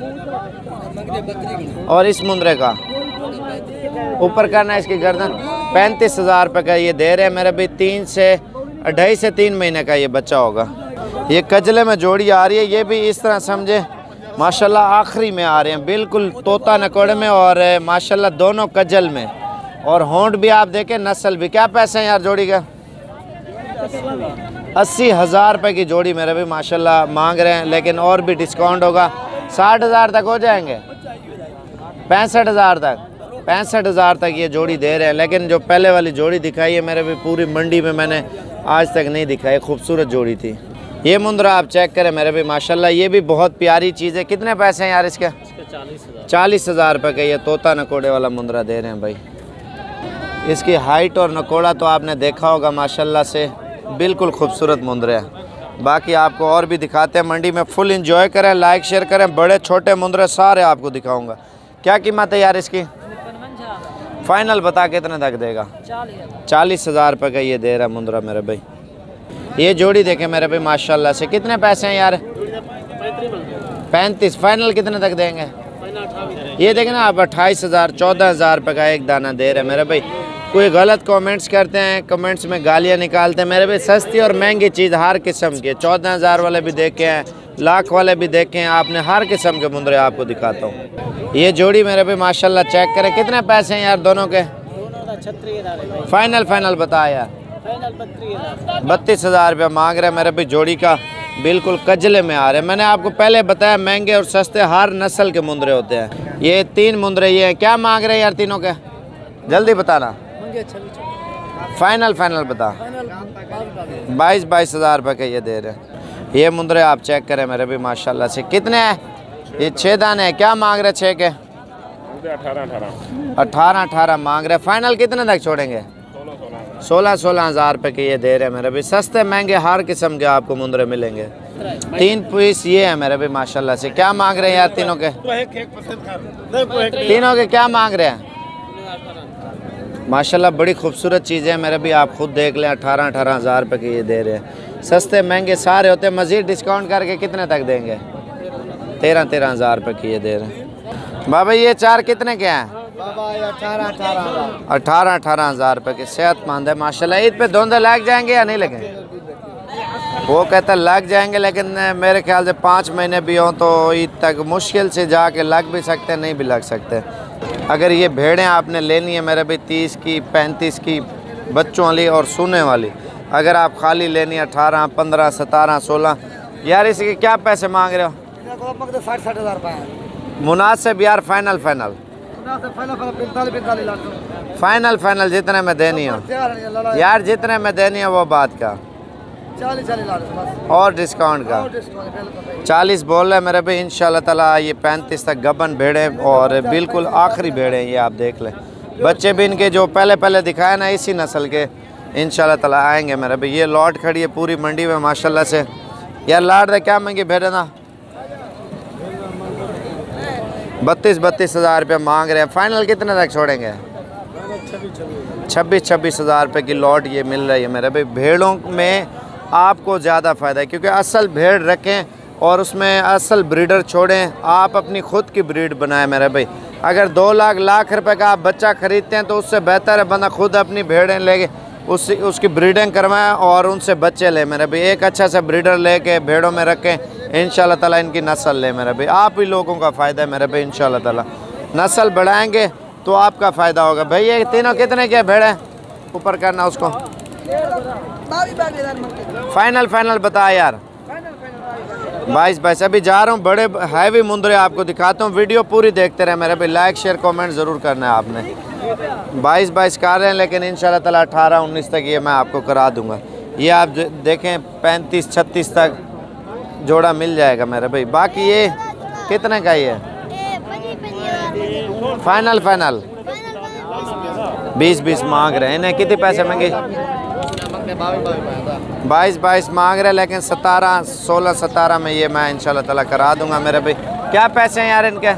और इस मुंदरे का ऊपर करना है इसकी गर्दन, पैंतीस हज़ार रुपये का ये दे रहे हैं मेरे भाई। तीन से ढाई से तीन महीने का ये बच्चा होगा। ये कजले में जोड़ी आ रही है, ये भी इस तरह समझे माशाल्लाह आखिरी में आ रहे हैं, बिल्कुल तोता नकोड़े में और माशाल्लाह दोनों कजल में। और होंठ भी आप देखें, नस्ल भी। क्या पैसे हैं यार जोड़ी का? अस्सी हज़ार रुपये की जोड़ी मेरे भी माशाल्लाह मांग रहे हैं, लेकिन और भी डिस्काउंट होगा। साठ हज़ार तक हो जाएंगे, पैंसठ हज़ार तक पैंसठ हज़ार तक ये जोड़ी दे रहे हैं। लेकिन जो पहले वाली जोड़ी दिखाई है मेरे भी, पूरी मंडी में मैंने आज तक नहीं दिखाई, खूबसूरत जोड़ी थी। ये मुंदरा आप चेक करें मेरे भी माशाल्लाह, ये भी बहुत प्यारी चीज़ है। कितने पैसे हैं यार इसके? चालीस हज़ार रुपये का ये तोता नकोड़े वाला मुंदरा दे रहे हैं भाई। इसकी हाइट और नकोड़ा तो आपने देखा होगा माशाल्लाह से, बिल्कुल खूबसूरत मुंदरे हैं। बाकी आपको और भी दिखाते हैं मंडी में। फुल इंजॉय करें, लाइक शेयर करें। बड़े छोटे मुंदरे सारे आपको दिखाऊंगा। क्या कीमत है यार इसकी? फाइनल बता कितने तक देगा? चालीस हज़ार रुपये का ये दे रहा है मुंदरा मेरे भाई। ये जोड़ी देखें मेरे भाई माशाल्लाह से। कितने पैसे हैं यार? पैंतीस। फाइनल कितने तक देंगे? ये देखें ना आप, अट्ठाईस हज़ार चौदह हज़ार रुपये का एक दाना दे रहे हैं मेरे भाई। कोई गलत कमेंट्स करते हैं, कमेंट्स में गालियाँ निकालते हैं मेरे भाई। सस्ती और महंगी चीज़ हर किस्म की, चौदह हज़ार वाले भी देखे हैं, लाख वाले भी देखे हैं आपने, हर किस्म के मुंदरे आपको दिखाता हूँ। ये जोड़ी मेरे भाई माशाल्लाह चेक करें। कितने पैसे हैं यार दोनों के? फाइनल फाइनल बता यार। बत्तीस हज़ार रुपया मांग रहे हैं मेरे भाई जोड़ी का, बिल्कुल कजले में आ रहे हैं। मैंने आपको पहले बताया महंगे और सस्ते हर नस्ल के मुंदरे होते हैं। ये तीन मुंदरे ये हैं। क्या मांग रहे हैं यार तीनों के? जल्दी बताना। फाइनल फाइनल बता। बाईस बाईस हज़ार रुपये के ये दे रहे हैं। ये मुंदरे आप चेक करें मेरे भी माशाल्लाह से। कितने हैं? ये छः दाने हैं। क्या मांग रहे छः के? अठारह अठारह मांग रहे। फाइनल कितने तक छोड़ेंगे? सोलह सोलह हज़ार रुपये के ये दे रहे हैं मेरे भी। सस्ते महंगे हर किस्म के आपको मुंदरे मिलेंगे। तीन पीस ये है मेरे भी माशाल्लाह से। क्या मांग रहे हैं यार तीनों के? तीनों के क्या मांग रहे हैं? माशाल्लाह बड़ी खूबसूरत चीज़ें हैं मेरे भी, आप खुद देख लें। अठारह अठारह हज़ार रुपये के ये दे रहे हैं। सस्ते महंगे सारे होते हैं। मज़ीद डिस्काउंट करके कितने तक देंगे? तेरह तेरह हज़ार रुपये की ये दे रहे हैं। बाबा ये चार कितने के हैं? अठारह अठारह अठारह हज़ार रुपये के। सेहतमंद है माशाल्लाह। ईद पे धुंधे लग जाएंगे या नहीं लगेंगे? वो कहता है लग जाएंगे, लेकिन मेरे ख्याल से पाँच महीने भी हों तो ईद तक मुश्किल से जाके लग भी सकते हैं, नहीं भी लग सकते। अगर ये भेड़ें आपने लेनी है मेरे भाई तीस की पैंतीस की बच्चों वाली और सोने वाली, अगर आप खाली लेनी है अठारह पंद्रह सतारह सोलह, यार इसके क्या पैसे मांग रहे हो? साठ साठ हज़ार रुपये मुनासिब यार। फाइनल फाइनल फाइनल फाइनल जितने में देनी हो यार, जितने में देनी है वो बात का। और डिस्काउंट का चालीस बोल रहे मेरे भाई। इंशाल्लाह ताला ये पैंतीस तक गबन भेड़े और बिल्कुल आखिरी भेड़े ये आप देख लें। बच्चे भी इनके जो पहले पहले दिखाए ना इसी नस्ल के इंशाल्लाह ताला आएंगे मेरे भाई। ये लॉट खड़ी है पूरी मंडी में माशाल्लाह से। यार लाट दे क्या महंगी भेड़े ना, बत्तीस बत्तीस हज़ार रुपये मांग रहे हैं। फाइनल कितने तक छोड़ेंगे? छब्बीस छब्बीस हज़ार रुपये की लॉट ये मिल रही है मेरे भाई। भेड़ों में आपको ज़्यादा फ़ायदा है क्योंकि असल भेड़ रखें और उसमें असल ब्रीडर छोड़ें। आप अपनी खुद की ब्रीड बनाएं मेरे भाई। अगर दो लाख लाख रुपए का आप बच्चा ख़रीदते हैं तो उससे बेहतर है बंदा खुद अपनी भेड़ें लेके उस उसकी ब्रीडिंग करवाएं और उनसे बच्चे ले मेरे भाई। एक अच्छा सा ब्रीडर लेके भेड़ों में रखें, इंशाल्लाह ताला इनकी नस्ल ले मेरे भाई। आप ही लोगों का फ़ायदा है मेरे भाई। इंशाल्लाह ताला नस्ल बढ़ाएंगे तो आपका फ़ायदा होगा भाई। ये तीनों कितने के भेड़े? ऊपर करना उसको। फाइनल फाइनल बता यार। बाईस बाईस। अभी जा रहा हूँ, बड़े हैवी मुंदरे आपको दिखाता हूँ। वीडियो पूरी देखते रहे मेरे भाई। लाइक शेयर कमेंट ज़रूर करना है आपने। बाईस बाईस कर रहे हैं लेकिन इंशाल्लाह ताला अठारह उन्नीस तक ये मैं आपको करा दूँगा। ये आप देखें पैंतीस छत्तीस तक जोड़ा मिल जाएगा मेरे भाई। बाकी ये कितने का ये? फाइनल फाइनल बीस बीस मांग रहे हैं। इन्हें कितने पैसे मांगे? बाईस बाईस मांग रहे हैं, लेकिन सतारह सोलह सतारह में ये मैं इंशाल्लाह ताला करा दूंगा मेरे भाई। क्या पैसे हैं यार इनके?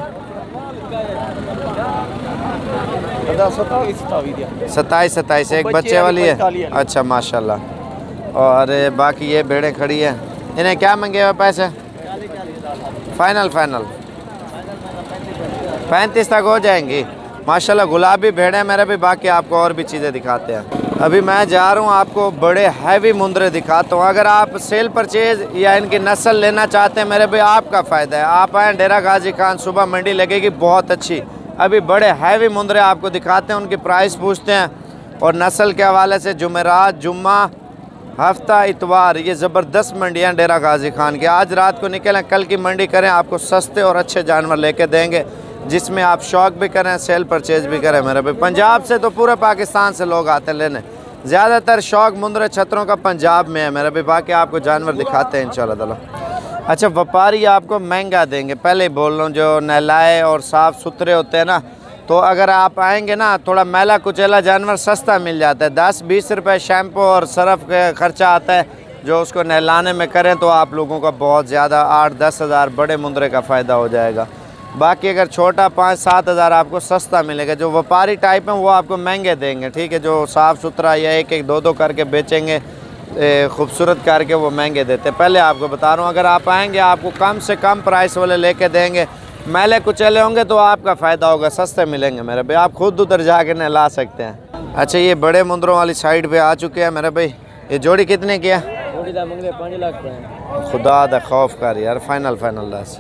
सत्ताईस सत्ताईस एक बच्चे वाली है। अच्छा माशाल्लाह। और बाकी ये भेड़ें खड़ी है। इन्हें क्या मांगे हुए पैसे? फाइनल फाइनल पैंतीस तक हो जाएंगी माशाल्लाह। गुलाबी भेड़ें मेरे भी। बाकी आपको और भी चीज़ें दिखाते हैं। अभी मैं जा रहा हूँ आपको बड़े हैवी मुंदरे दिखाता हूँ। अगर आप सेल परचेज या इनकी नस्ल लेना चाहते हैं मेरे भी, आपका फ़ायदा है। आप आएँ डेरा गाजी खान, सुबह मंडी लगेगी बहुत अच्छी। अभी बड़े हैवी मुंदरे आपको दिखाते हैं, उनकी प्राइस पूछते हैं और नस्ल के हवाले से। जुमेरात, जुम्मा, हफ्ता, इतवार, ये ज़बरदस्त मंडियाँ डेरा गाजी खान की। आज रात को निकलें, कल की मंडी करें, आपको सस्ते और अच्छे जानवर लेके देंगे जिसमें आप शौक भी करें, सेल परचेज भी करें मेरे भाई। पंजाब से तो पूरे पाकिस्तान से लोग आते हैं लेने। ज़्यादातर शौक मुंदरे छतरों का पंजाब में है मेरे भाई। बाकी आपको जानवर दिखाते हैं इंशाल्लाह ताला। अच्छा, व्यापारी आपको महंगा देंगे, पहले ही बोल रहा हूँ। जो नहलाए और साफ़ सुथरे होते हैं ना, तो अगर आप आएंगे ना, थोड़ा मैला कुचैला जानवर सस्ता मिल जाता है। दस बीस रुपये शैम्पू और सरफ का खर्चा आता है, जो उसको नहलाने में करें तो आप लोगों का बहुत ज़्यादा आठ दस हज़ार बड़े मुंदरे का फ़ायदा हो जाएगा। बाकी अगर छोटा पाँच सात हज़ार आपको सस्ता मिलेगा। जो व्यापारी टाइप हैं वो आपको महंगे देंगे, ठीक है। जो साफ़ सुथरा या एक एक दो दो करके बेचेंगे, खूबसूरत करके, वो महंगे देते। पहले आपको बता रहा हूँ, अगर आप आएंगे आपको कम से कम प्राइस वाले लेके देंगे। मैले कुचले होंगे तो आपका फ़ायदा होगा, सस्ते मिलेंगे मेरे भाई। आप खुद उधर जाके नहला सकते हैं। अच्छा, ये बड़े मुंदरों वाली साइड पे आ चुके हैं मेरे भाई। ये जोड़ी कितने की है? खुदा दा खौफ कर यार। फाइनल फाइनल दस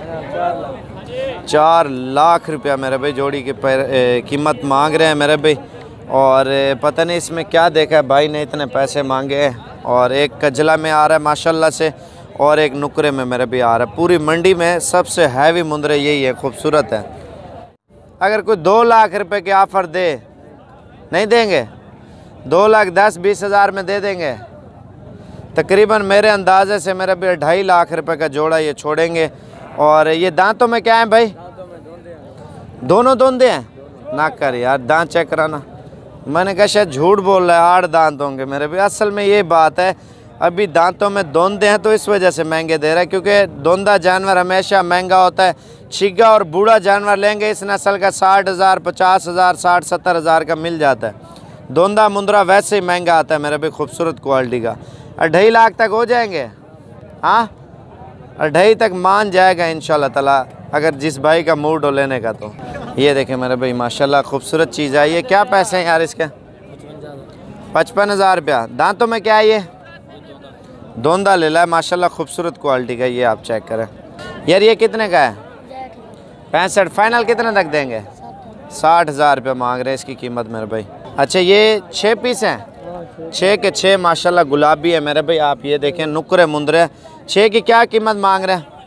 चार लाख रुपया मेरे भाई जोड़ी की कीमत मांग रहे हैं मेरे भाई। और पता नहीं इसमें क्या देखा है भाई ने, इतने पैसे मांगे हैं। और एक कजला में आ रहा है माशाल्लाह से, और एक नुकरे में मेरे भी आ रहा है। पूरी मंडी में सबसे हैवी मुंदरे यही है, खूबसूरत है। अगर कोई दो लाख रुपए की ऑफ़र दे, नहीं देंगे? दो लाख दस बीस हज़ार में दे देंगे तकरीबन। मेरे अंदाजे से मेरे भी ढाई लाख रुपए का जोड़ा ये छोड़ेंगे। और ये दांतों में क्या है भाई? दोनों दोंदे हैं? ना कर यार, दांत चेक कराना। मैंने कहा शायद झूठ बोल रहा है, आठ दांत होंगे मेरे भी। असल में ये बात है, अभी दांतों में दोंदे हैं तो इस वजह से महंगे दे रहा है, क्योंकि दोंदा जानवर हमेशा महंगा होता है। छिग्गा और बूढ़ा जानवर लेंगे इस नस्ल का साठ हज़ार पचास हज़ार साठ सत्तर हज़ार का मिल जाता है। दोंदा मुंदरा वैसे ही महंगा आता है मेरे भी, खूबसूरत क्वालिटी का। अढ़ाई लाख तक हो जाएंगे? हाँ, अढ़ाई तक मान जाएगा इंशाल्लाह ताला, अगर जिस भाई का मूड हो लेने का। तो ये देखें मेरे भाई माशाल्लाह खूबसूरत चीज़ आई है। क्या पैसे हैं यार इसके? पचपन हज़ार रुपया। दांतों में क्या है ये? दोंदा ले ला है माशाल्लाह, खूबसूरत क्वालिटी का। ये आप चेक करें यार। ये कितने का है? पैंसठ। फाइनल कितने तक देंगे? साठ हज़ार रुपया मांग रहे हैं इसकी कीमत मेरे भाई। अच्छा, ये छः पीस हैं? छः के छः माशाल्लाह गुलाबी है मेरे भाई। आप ये देखें, नुकरे मुंदरे। छः की क्या कीमत मांग रहे हैं?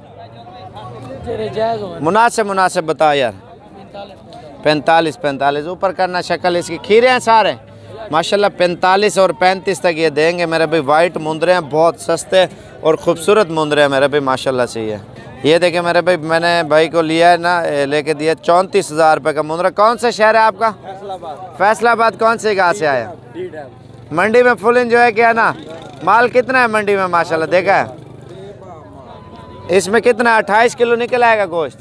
मुनासिब मुनासिब बता यार। पैंतालीस पैंतालीस ऊपर करना। शक्ल इसकी खीरे हैं सारे माशाल्लाह। पैंतालीस और पैंतीस तक ये देंगे मेरे भाई। वाइट मुंदरे हैं, बहुत सस्ते और ख़ूबसूरत मुंदरे हैं मेरे भाई माशाल्लाह से। ये ये देखें मेरे भाई, मैंने भाई को लिया है ना, लेके दिया चौंतीस हज़ार रुपये का मुंदरा। कौन सा शहर है आपका? फैसलाबाद। कौन से गाँव से आया? मंडी में फुल इंजॉय किया ना? माल कितना है मंडी में माशाल्लाह? देखा है इसमें कितना? अट्ठाईस किलो निकल आएगा गोश्त।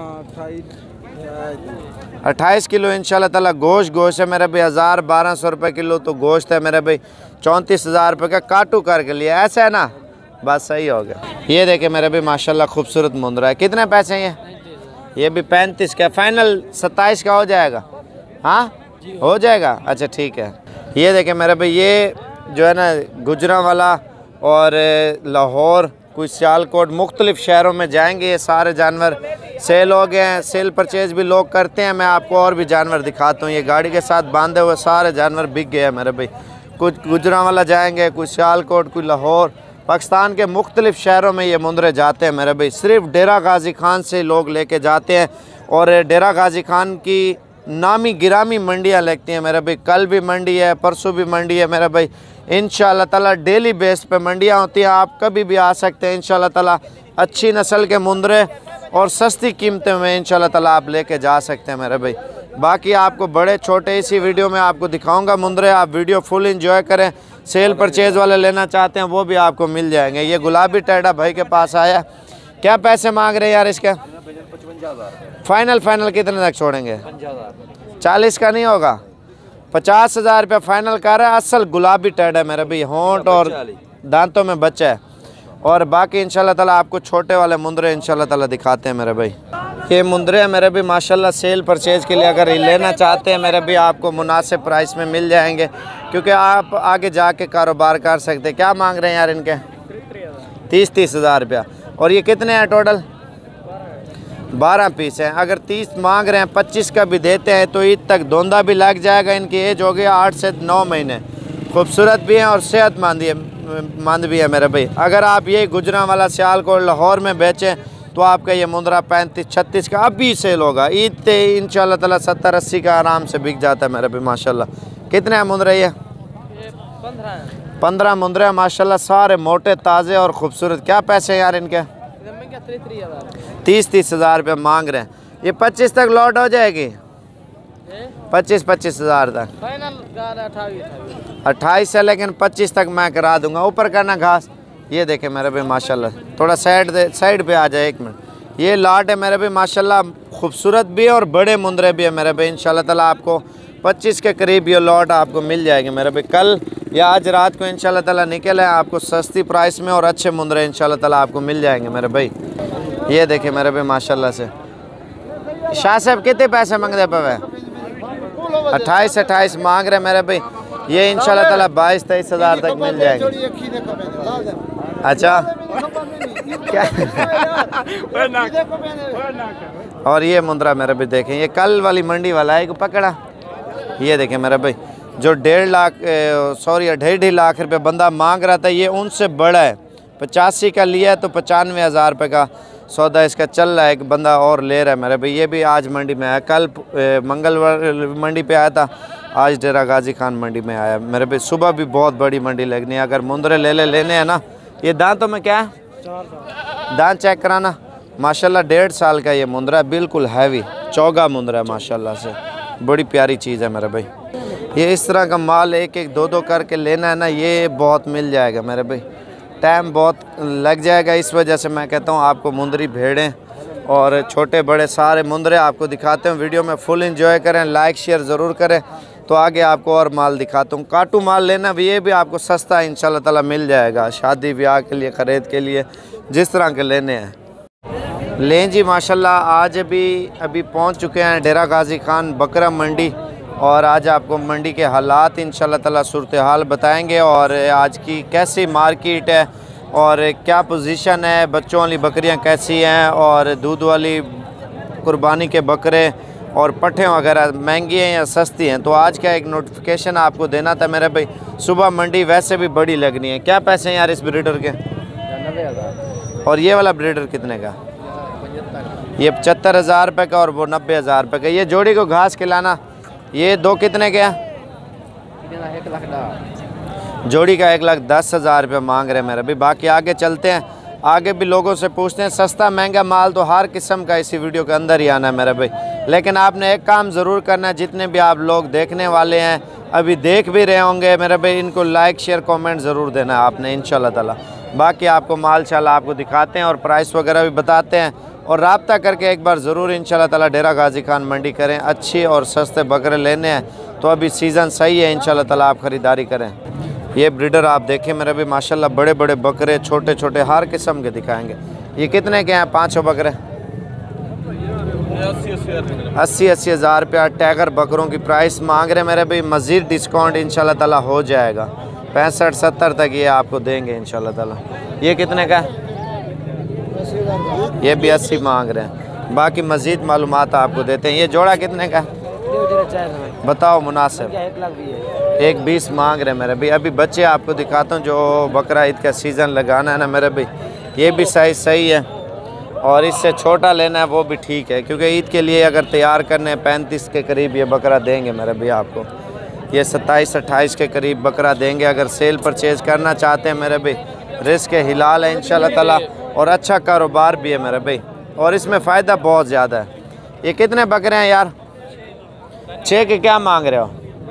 अट्ठाईस किलो इंशाल्लाह ताला गोश्त गोश्त है मेरे भाई। हज़ार बारह सौ रुपये किलो तो गोश्त है मेरे भाई। चौंतीस हज़ार रुपये का काटू करके लिया, ऐसा है ना? बस सही हो गया। ये देखे मेरे भाई माशाल्लाह खूबसूरत मुंदरा है। कितने पैसे हैं ये? ये भी पैंतीस का। फाइनल सत्ताईस का हो जाएगा? हाँ हो जाएगा। अच्छा ठीक है। ये देखे मेरे भाई, ये जो है ना गुजरांवाला और लाहौर, कुछ सियालकोट, मुख्तलिफ शहरों में जाएंगे। ये सारे जानवर सेल हो गए हैं, सेल परचेज भी लोग करते हैं। मैं आपको और भी जानवर दिखाता हूँ। ये गाड़ी के साथ बांधे हुए सारे जानवर बिक गए हैं मेरे भाई। कुछ गुजरांवाला जाएंगे, कुछ सियालकोट, कुछ लाहौर। पाकिस्तान के मुख्तलिफ शहरों में ये मुंदरे जाते हैं मेरे भाई। सिर्फ डेरा गाजी खान से लोग लेके जाते हैं। और डेरा गाजी खान की नामी गिरामी मंडियाँ लगती हैं मेरे भाई। कल भी मंडी है, परसों भी मंडी है मेरे भाई। इंशाल्लाह ताला डेली बेस पे मंडियाँ होती हैं। आप कभी भी आ सकते हैं इंशाल्लाह ताला। अच्छी नस्ल के मुंदरे और सस्ती कीमतों में इंशाल्लाह ताला आप लेके जा सकते हैं मेरे भाई। बाकी आपको बड़े छोटे इसी वीडियो में आपको दिखाऊंगा मुंदरे, आप वीडियो फुल एंजॉय करें। सेल परचेज वाले लेना चाहते हैं वो भी आपको मिल जाएंगे। ये गुलाबी टेढ़ा भाई के पास आया, क्या पैसे मांग रहे हैं यार इसका? फाइनल फाइनल कितने तक छोड़ेंगे? चालीस का नहीं होगा, पचास हज़ार रुपया फाइनल कर रहा है। असल गुलाबी टेढ़ा है मेरे भाई, होंठ और दांतों में बच्चा है। और बाकी इंशाल्लाह ताला आपको छोटे वाले मुंदरे इंशाल्लाह ताला दिखाते हैं मेरे भाई। ये मुंदरे हैं मेरे भी माशाल्लाह, सेल परचेज के लिए अगर ये लेना चाहते हैं मेरे भी आपको मुनासिब प्राइस में मिल जाएंगे, क्योंकि आप आगे जाके कारोबार कर सकते हैं। क्या मांग रहे हैं यार इनके? तीस तीस हज़ार रुपया। और ये कितने हैं टोटल? बारह पीस हैं। अगर तीस मांग रहे हैं, पच्चीस का भी देते हैं तो ईद तक धोंदा भी लग जाएगा। इनकी एज हो गई आठ से नौ महीने, खूबसूरत भी हैं और सेहतमंद है मंद भी है मेरे भाई। अगर आप ये गुजरांवाला सियालकोट लाहौर में बेचें तो आपका ये मुंदरा पैंतीस छत्तीस का अभी सेल होगा। ईद से इंशाल्लाह ताला सत्तर अस्सी का आराम से बिक जाता है मेरे भाई माशाल्लाह। कितने हैं मुंदरे? ये पंद्रह मुंदरे हैं माशाल्लाह, सारे मोटे ताज़े और ख़ूबसूरत। क्या पैसे हैं यार इनके? तीस तीस हज़ार रुपये मांग रहे हैं। ये पच्चीस तक लौट हो जाएगी, पच्चीस पच्चीस हज़ार तक अट्ठाईस है, लेकिन पच्चीस तक मैं करा दूंगा। ऊपर करना घास। ये देखे मेरे भाई माशाल्लाह, थोड़ा साइड दे साइड पे आ जाए एक मिनट। ये लाट है मेरे भाई माशाल्लाह, खूबसूरत भी है और बड़े मुंदरे भी है मेरे भाई। इंशाल्लाह ताला आपको पच्चीस के करीब ये लॉट आपको मिल जाएगी मेरे भाई। कल या आज रात को इंशाल्लाह ताला निकल है आपको सस्ती प्राइस में और अच्छे मुंदरे इंशाल्लाह ताला आपको मिल जाएंगे मेरे भाई। ये देखे मेरे भाई माशाल्लाह से। शाह साहब कितने पैसे मांगते पे? अट्ठाईस अट्ठाईस मांग रहे मेरे भाई। ये इंशाल्लाह ताला बाईस तेईस हज़ार तक मिल जाएंगे। अच्छा क्या? और ये मुंदरा मेरे भाई देखें, ये कल वाली मंडी वाला है को पकड़ा। ये देखें मेरे भाई, जो डेढ़ लाख सॉरी ढाई ढाई लाख रुपए बंदा मांग रहा था, ये उनसे बड़ा है। पचासी का लिया तो पचानवे हज़ार रुपये का सौदा इसका चल रहा है। एक बंदा और ले रहा है मेरे भाई। ये भी आज मंडी में आया, कल मंगलवार मंडी पे आया था, आज डेरा गाजी खान मंडी में आया मेरे भाई। सुबह भी बहुत बड़ी मंडी लगनी है। अगर मुंदरे ले ले लेने हैं ना। ये दांतों में क्या है? दांत चेक कराना माशाल्लाह। डेढ़ साल का ये मुंदरा है, बिल्कुल हैवी चौगा मुंदरा है माशाल्लाह से, बड़ी प्यारी चीज़ है मेरे भाई। ये इस तरह का माल एक एक दो दो करके लेना है ना, ये बहुत मिल जाएगा मेरे भाई। टाइम बहुत लग जाएगा, इस वजह से मैं कहता हूँ आपको मुंदरी भेड़ें और छोटे बड़े सारे मुंदरे आपको दिखाते हैं। वीडियो में फुल एंजॉय करें, लाइक शेयर ज़रूर करें, तो आगे आपको और माल दिखाता हूँ। काटू माल लेना भी, ये भी आपको सस्ता इंशाल्लाह ताला मिल जाएगा। शादी ब्याह के लिए, ख़रीद के लिए, जिस तरह के लेने हैं लें जी माशाल्लाह। आज अभी अभी पहुँच चुके हैं डेरा गाजी खान बकरा मंडी, और आज आपको मंडी के हालात इंशाल्लाह ताला सूरत हाल बताएंगे, और आज की कैसी मार्केट है और क्या पोजीशन है, बच्चों वाली बकरियां कैसी हैं और दूध वाली कुर्बानी के बकरे और पट्ठे वगैरह महंगी हैं या सस्ती हैं। तो आज का एक नोटिफिकेशन आपको देना था मेरे भाई। सुबह मंडी वैसे भी बड़ी लगनी है। क्या पैसे हैं यार इस ब्रीडर के? और ये वाला ब्रीडर कितने का? ये पचहत्तर हज़ार रुपये का और वो नब्बे हज़ार रुपये का। ये जोड़ी को घास खिलाना, ये दो कितने के हैं? जोड़ी का एक लाख दस हज़ार रुपये मांग रहे हैं मेरे भाई। बाकी आगे चलते हैं, आगे भी लोगों से पूछते हैं। सस्ता महंगा माल तो हर किस्म का इसी वीडियो के अंदर ही आना है मेरे भाई। लेकिन आपने एक काम ज़रूर करना है, जितने भी आप लोग देखने वाले हैं, अभी देख भी रहे होंगे मेरे भाई, इनको लाइक शेयर कमेंट ज़रूर देना है आपने इंशाल्लाह ताला। बाकी आपको माल शाल आपको दिखाते हैं और प्राइस वगैरह भी बताते हैं, और राब्ता करके एक बार ज़रूर इंशाल्लाह ताला डेरा गाजी खान मंडी करें। अच्छी और सस्ते बकरे लेने हैं तो अभी सीज़न सही है, इंशाल्लाह ताला आप ख़रीदारी करें। ये ब्रीडर आप देखें मेरे भी माशाल्लाह, बड़े बड़े बकरे, छोटे छोटे हर किस्म के दिखाएंगे। ये कितने के हैं पाँचों बकरे? अस्सी अस्सी हज़ार रुपया टैगर बकरों की प्राइस मांग रहे मेरे भाई। मज़ीद डिस्काउंट इंशाल्लाह ताला हो जाएगा, पैंसठ सत्तर तक ये आपको देंगे इंशाल्लाह ताला। ये कितने का है? ये भी अस्सी मांग रहे हैं। बाकी मज़ीद मालूमात आपको देते हैं। ये जोड़ा कितने का है बताओ मुनासिब? एक बीस मांग रहे मेरे भाई। अभी बच्चे आपको दिखाता हूँ, जो बकरा ईद का सीज़न लगाना है ना मेरे भाई, ये भी साइज़ सही है, और इससे छोटा लेना है वो भी ठीक है, क्योंकि ईद के लिए अगर तैयार करने पैंतीस के करीब ये बकरा देंगे मेरे भाई आपको। ये सत्ताईस अट्ठाईस के करीब बकरा देंगे। अगर सेल परचेज़ करना चाहते हैं मेरे भाई, रिस्क हिलाल है इंशाल्लाह ताला, और अच्छा कारोबार भी है मेरे भाई। और इसमें फ़ायदा बहुत ज़्यादा है। ये कितने बकरे हैं यार? छः के क्या मांग रहे हो?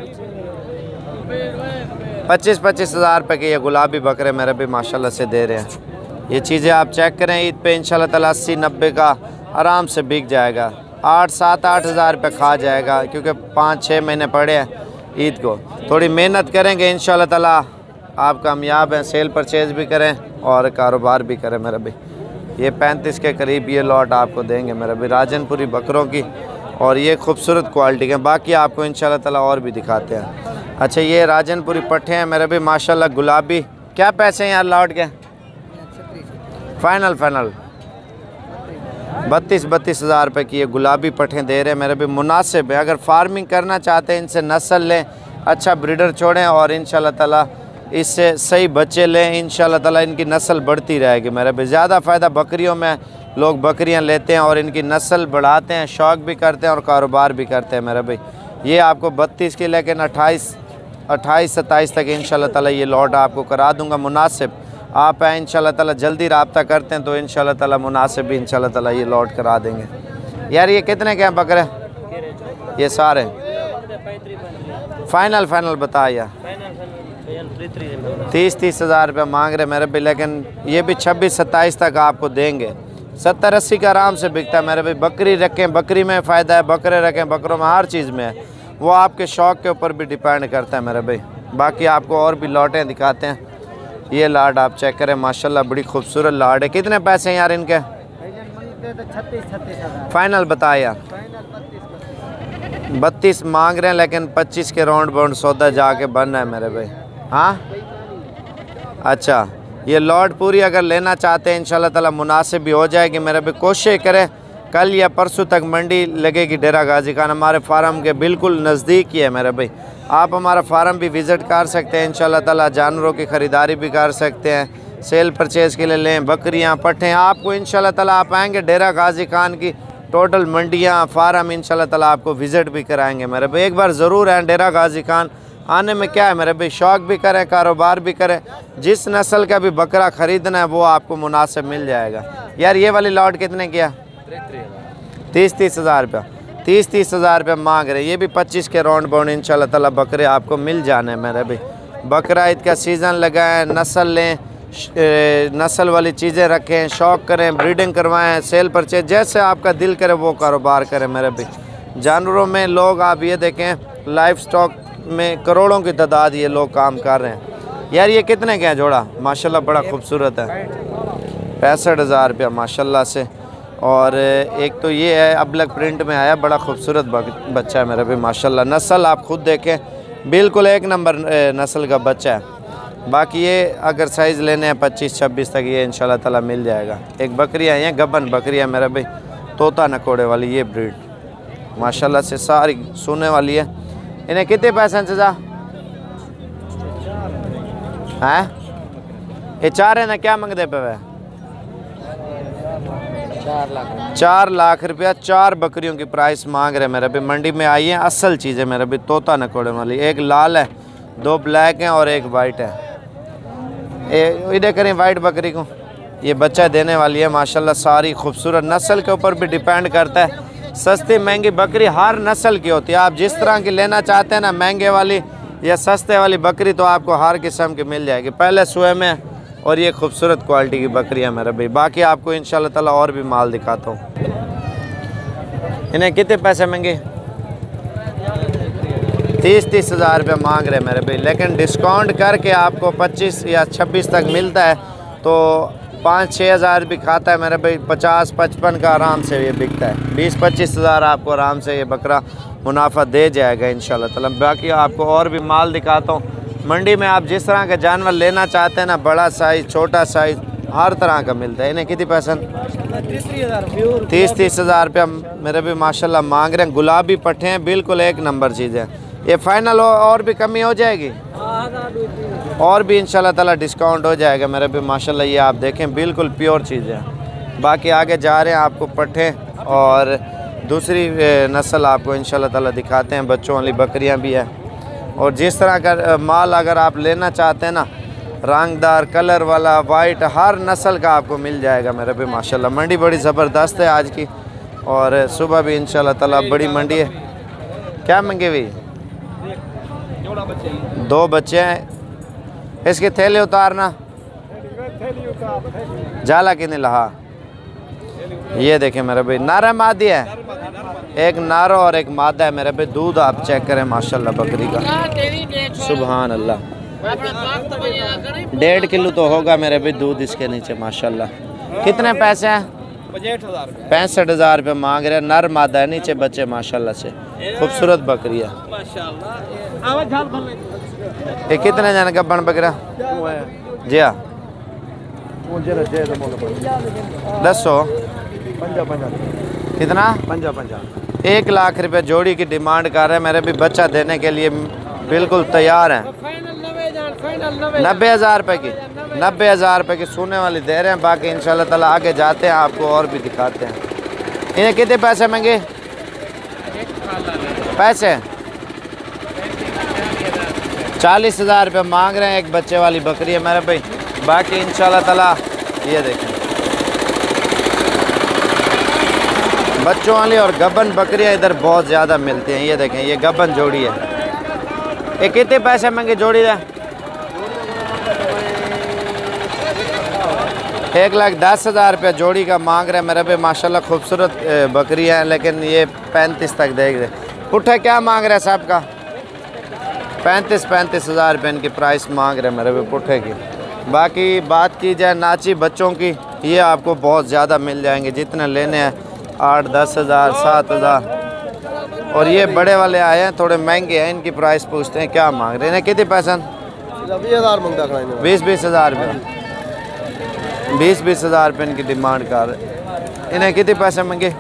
पच्चीस पच्चीस हज़ार रुपये के ये गुलाबी बकरे मेरे भी माशाल्लाह से दे रहे हैं। ये चीज़ें आप चेक करें, ईद पे इंशाल्लाह ताला अस्सी नब्बे का आराम से बिक जाएगा। आठ सात आठ हज़ार रुपये खा जाएगा, क्योंकि पाँच छः महीने पड़े हैं ईद को। थोड़ी मेहनत करेंगे इंशाल्लाह ताला आप कामयाब हैं, सेल परचेज़ भी करें और कारोबार भी करें मेरा भी। ये पैंतीस के करीब ये लॉट आपको देंगे मेरा भी, राजनपुरी बकरों की, और ये खूबसूरत क्वालिटी के। बाकी आपको इंशाल्लाह ताला और भी दिखाते हैं। अच्छा, ये राजनपुरी पट्ठे हैं मेरे भी माशाल्लाह गुलाबी। क्या पैसे हैं यार लॉट के? फाइनल फाइनल बत्तीस बत्तीस हज़ार रुपये की ये गुलाबी पट्ठे दे रहे हैं मेरे भी, मुनासिब है। अगर फार्मिंग करना चाहते हैं इनसे नस्ल लें, अच्छा ब्रीडर छोड़ें और इंशाल्लाह ताला इससे सही बच्चे लें, इंशाल्लाह ताला इनकी नस्ल बढ़ती रहेगी मेरे भी। ज़्यादा फ़ायदा बकरियों में, लोग बकरियां लेते हैं और इनकी नस्ल बढ़ाते हैं, शौक़ भी करते हैं और कारोबार भी करते हैं मेरे भाई। ये आपको बत्तीस की, लेकिन अट्ठाईस अट्ठाईस सत्ताईस तक इंशाल्लाह ताला ये लॉट आपको करा दूंगा मुनासिब। आप हैं इंशाल्लाह ताला, जल्दी रब्ता करते हैं तो इंशाल्लाह ताला मुनासिब भी इंशाल्लाह ताला ये लॉट करा देंगे। यार ये कितने के हैं बकरे? ये सारे फाइनल फाइनल बता यार। तीस तीस हज़ार रुपये मांग रहे मेरे भी, लेकिन ये भी छब्बीस सत्ताईस तक आपको देंगे। सत्तर अस्सी का आराम से बिकता है मेरे भाई। बकरी रखें, बकरी में फ़ायदा है, बकरे रखें, बकरों में हर चीज़ में है। वो आपके शौक़ के ऊपर भी डिपेंड करता है मेरे भाई। बाकी आपको और भी लॉटें दिखाते हैं। ये लाड आप चेक करें माशाल्लाह, बड़ी खूबसूरत लाड है। कितने पैसे हैं यार इनके? फाइनल बता यार। बत्तीस मांग रहे हैं, लेकिन पच्चीस के राउंड बाउंड सौदा जाके बन रहा है मेरे भाई। हाँ अच्छा, ये लॉट पूरी अगर लेना चाहते हैं इंशाल्लाह ताला मुनासिब भी हो जाएगी मेरे भी। कोशिश करें कल या परसों तक मंडी लगेगी डेरा गाजी खान, हमारे फार्म के बिल्कुल नज़दीक ही है मेरे भाई। आप हमारा फार्म भी विज़िट कर सकते हैं इंशाल्लाह ताला, जानवरों की ख़रीदारी भी कर सकते हैं, सेल परचेज़ के लिए लें, बकरियां पट्ठे। आपको इंशाल्लाह ताला आप आएँगे डेरा गाजी खान की टोटल मंडियाँ फार्म इंशाल्लाह ताला आपको विज़िट भी कराएँगे मेरे भाई। एक बार ज़रूर आएँ डेरा गाजी खान। आने में क्या है मेरे भाई, शौक़ भी करें, कारोबार भी करें। जिस नस्ल का भी बकरा ख़रीदना है वो आपको मुनासिब मिल जाएगा। यार ये वाली लॉट कितने किया? तीस तीस हज़ार रुपया तीस तीस हज़ार रुपये मांग रहे। ये भी पच्चीस के राउंड बाउंड इंशाल्लाह ताला बकरे आपको मिल जाने मेरे भाई। बकरा ईद का सीज़न लगा है, नस्ल लें, नस्ल वाली चीज़ें रखें, शौक़ करें, ब्रीडिंग करवाएं, सेल परचेज, जैसे आपका दिल करे वो कारोबार करें मेरे भाई। जानवरों में लोग आप ये देखें, लाइफ स्टॉक में करोड़ों की तादाद ये लोग काम कर रहे हैं। यार ये कितने के हैं जोड़ा? माशाल्लाह बड़ा खूबसूरत है, पैंसठ हज़ार रुपया माशाल्लाह से। और एक तो ये है अबलक प्रिंट में आया, बड़ा खूबसूरत बच्चा है मेरा भी माशाल्लाह। नस्ल आप खुद देखें, बिल्कुल एक नंबर नस्ल का बच्चा है। बाकी ये अगर साइज़ लेने हैं पच्चीस छब्बीस तक ये इंशाल्लाह ताला मिल जाएगा। एक बकरियाँ हैं, गबन बकरियाँ मेरा भाई, तोता नकोड़े वाली ये ब्रीड माशाल्लाह से सारी सोने वाली है। इन्हें कितने पैसे हैं चाचा? हैं ये चार है ना, क्या मंगते पे वे? चार लाख चार लाख रुपया चार बकरियों की प्राइस मांग रहे मेरे भी। मंडी में आई है असल चीज़ है मेरे भी, तोता नकोड़े वाली। एक लाल है, दो ब्लैक हैं और एक वाइट है। इधर करें वाइट बकरी को, ये बच्चा देने वाली है माशाल्लाह। सारी खूबसूरत, नस्ल के ऊपर भी डिपेंड करता है। सस्ती महंगी बकरी हर नस्ल की होती है। आप जिस तरह की लेना चाहते हैं ना, महंगे वाली या सस्ते वाली बकरी, तो आपको हर किस्म की मिल जाएगी। पहले सुए में और ये खूबसूरत क्वालिटी की बकरियां मेरे भाई। बाकी आपको इंशाल्लाह ताला और भी माल दिखाता हूँ। इन्हें कितने पैसे महंगे? तीस तीस हज़ार रुपये मांग रहे मेरे भाई, लेकिन डिस्काउंट करके आपको पच्चीस या छब्बीस तक मिलता है, तो पाँच छः हज़ार भी खाता है मेरे भाई। पचास पचपन का आराम से ये बिकता है। बीस पच्चीस हज़ार आपको आराम से ये बकरा मुनाफा दे जाएगा इंशाल्लाह ताला। बाकी आपको और भी माल दिखाता हूँ। मंडी में आप जिस तरह के जानवर लेना चाहते हैं ना, बड़ा साइज़, छोटा साइज़, हर तरह का मिलता है। इन्हें कितनी पैसे? तीस तीस हज़ार रुपया मेरे भी माशाल्लाह मांग रहे हैं। गुलाबी पट्टे हैं, बिल्कुल एक नंबर चीज़ है। ये फाइनल हो और भी कमी हो जाएगी, और भी इंशाल्लाह ताला डिस्काउंट हो जाएगा मेरे भी माशाल्लाह। ये आप देखें बिल्कुल प्योर चीज़ है। बाकी आगे जा रहे हैं, आपको पट्टे और दूसरी नस्ल आपको इंशाल्लाह ताला दिखाते हैं। बच्चों वाली बकरियां भी है। और जिस तरह का माल अगर आप लेना चाहते हैं ना, रंगदार कलर वाला वाइट हर नस्ल का आपको मिल जाएगा मेरे भाई माशाल्लाह। मंडी बड़ी ज़बरदस्त है आज की और सुबह भी इंशाल्लाह ताला बड़ी मंडी है। क्या मंगे भाई? दो बच्चे हैं। इसके थैले उतारना जाला कि नहीं लहा। ये देखें मेरे भाई नारा मादी है, एक नारो और एक मादा है मेरे भाई। दूध आप चेक करें माशाल्लाह बकरी का, सुभान अल्लाह। डेढ़ किलो तो होगा मेरे भाई दूध इसके नीचे माशाल्लाह। कितने पैसे हैं? पैंसठ हज़ार रुपये मांग रहे हैं। नर मादा है, नीचे बच्चे माशाल्लाह से खूबसूरत बकरी है। ये कितने जन का बन बकरा जी? हाँ दसो कितना? पंजा पंजा एक लाख रुपए जोड़ी की डिमांड कर रहे हैं मेरे भी। बच्चा देने के लिए बिल्कुल तैयार हैं। नब्बे हज़ार रुपये की नब्बे हज़ार रुपये की सोने वाली दे रहे हैं। बाकी इंशाल्लाह ताला आगे जाते हैं आपको और भी दिखाते हैं। इन्हें कितने पैसे मांगे? पैसे चालीस हज़ार रुपये मांग रहे हैं। एक बच्चे वाली बकरी है मेरे भाई। बाकी इंशाल्लाह ताला ये देखें बच्चों वाली और गबन बकरियां इधर बहुत ज़्यादा मिलती हैं। ये देखें ये गबन जोड़ी है। ये कितने पैसे मांगे जोड़ी है? एक लाख दस हज़ार रुपये जोड़ी का मांग रहे हैं मेरे भाई माशाल्लाह। खूबसूरत बकरी है लेकिन ये पैंतीस तक देख रहे। पुट्ठा क्या मांग रहे हैं साहब का? पैंतीस पैंतीस हज़ार रुपये इनकी प्राइस मांग रहे हैं मेरे भाई पुट्ठे की। बाकी बात की जाए नाची बच्चों की, ये आपको बहुत ज़्यादा मिल जाएंगे जितने लेने हैं। आठ दस हज़ार सात हज़ार। और ये बड़े वाले आए हैं थोड़े महंगे हैं। इनकी प्राइस पूछते हैं क्या मांग रहे हैं? कितने पैसा? बीस हज़ार मांगता है। बीस बीस हज़ार रुपये बीस बीस हज़ार रुपये इनकी डिमांड कर रहे। इन्हें कितने पैसे मांगे?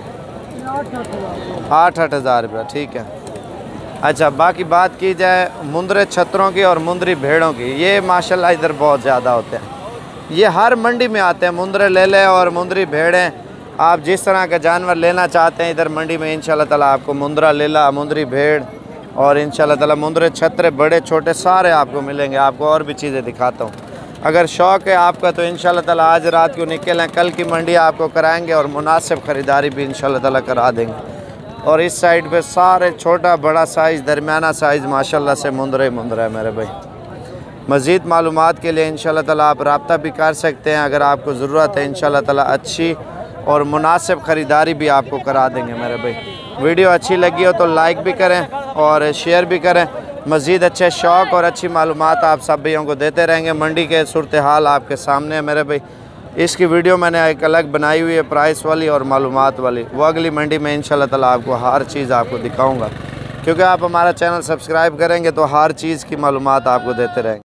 आठ आठ हज़ार रुपये। ठीक है। अच्छा बाकी बात की जाए मुंदरे छतरों की और मुंदरी भेड़ों की, ये माशाल्लाह इधर बहुत ज़्यादा होते हैं। ये हर मंडी में आते हैं। मुंदरे ले लें और मुंदरी भेड़ें, आप जिस तरह का जानवर लेना चाहते हैं इधर मंडी में इंशाल्लाह ताला आपको मुंदरा लेला, मुंदरी भेड़ और इंशाल्लाह ताला मुंदरे छतरे बड़े छोटे सारे आपको मिलेंगे। आपको और भी चीज़ें दिखाता हूँ। अगर शौक़ है आपका तो इंशाल्लाह ताला आज रात को निकलें, कल की मंडी आपको कराएंगे और मुनासिब ख़रीदारी भी इंशाल्लाह ताला करा देंगे। और इस साइड पे सारे छोटा बड़ा साइज़ दरमियाना साइज़ माशाल्लाह से मुंदरा ही मुंदरा है मेरे भाई। मज़ीद मालूमात के लिए इंशाल्लाह ताला आप रब्ता भी कर सकते हैं। अगर आपको ज़रूरत है इंशाल्लाह ताला अच्छी और मुनासिब ख़रीदारी भी आपको करा देंगे मेरे भाई। वीडियो अच्छी लगी हो तो लाइक भी करें और शेयर भी करें। मज़ीद अच्छे शौक़ और अच्छी मालूमात आप सब भाइयों को देते रहेंगे। मंडी के सूरत हाल आपके सामने है मेरे भाई। इसकी वीडियो मैंने एक अलग बनाई हुई है प्राइस वाली और मालूमात वाली। वो अगली मंडी में इंशाल्लाह ताला आपको हर चीज़ आपको दिखाऊंगा, क्योंकि आप हमारा चैनल सब्सक्राइब करेंगे तो हर चीज़ की मालूमात आपको देते रहेंगे।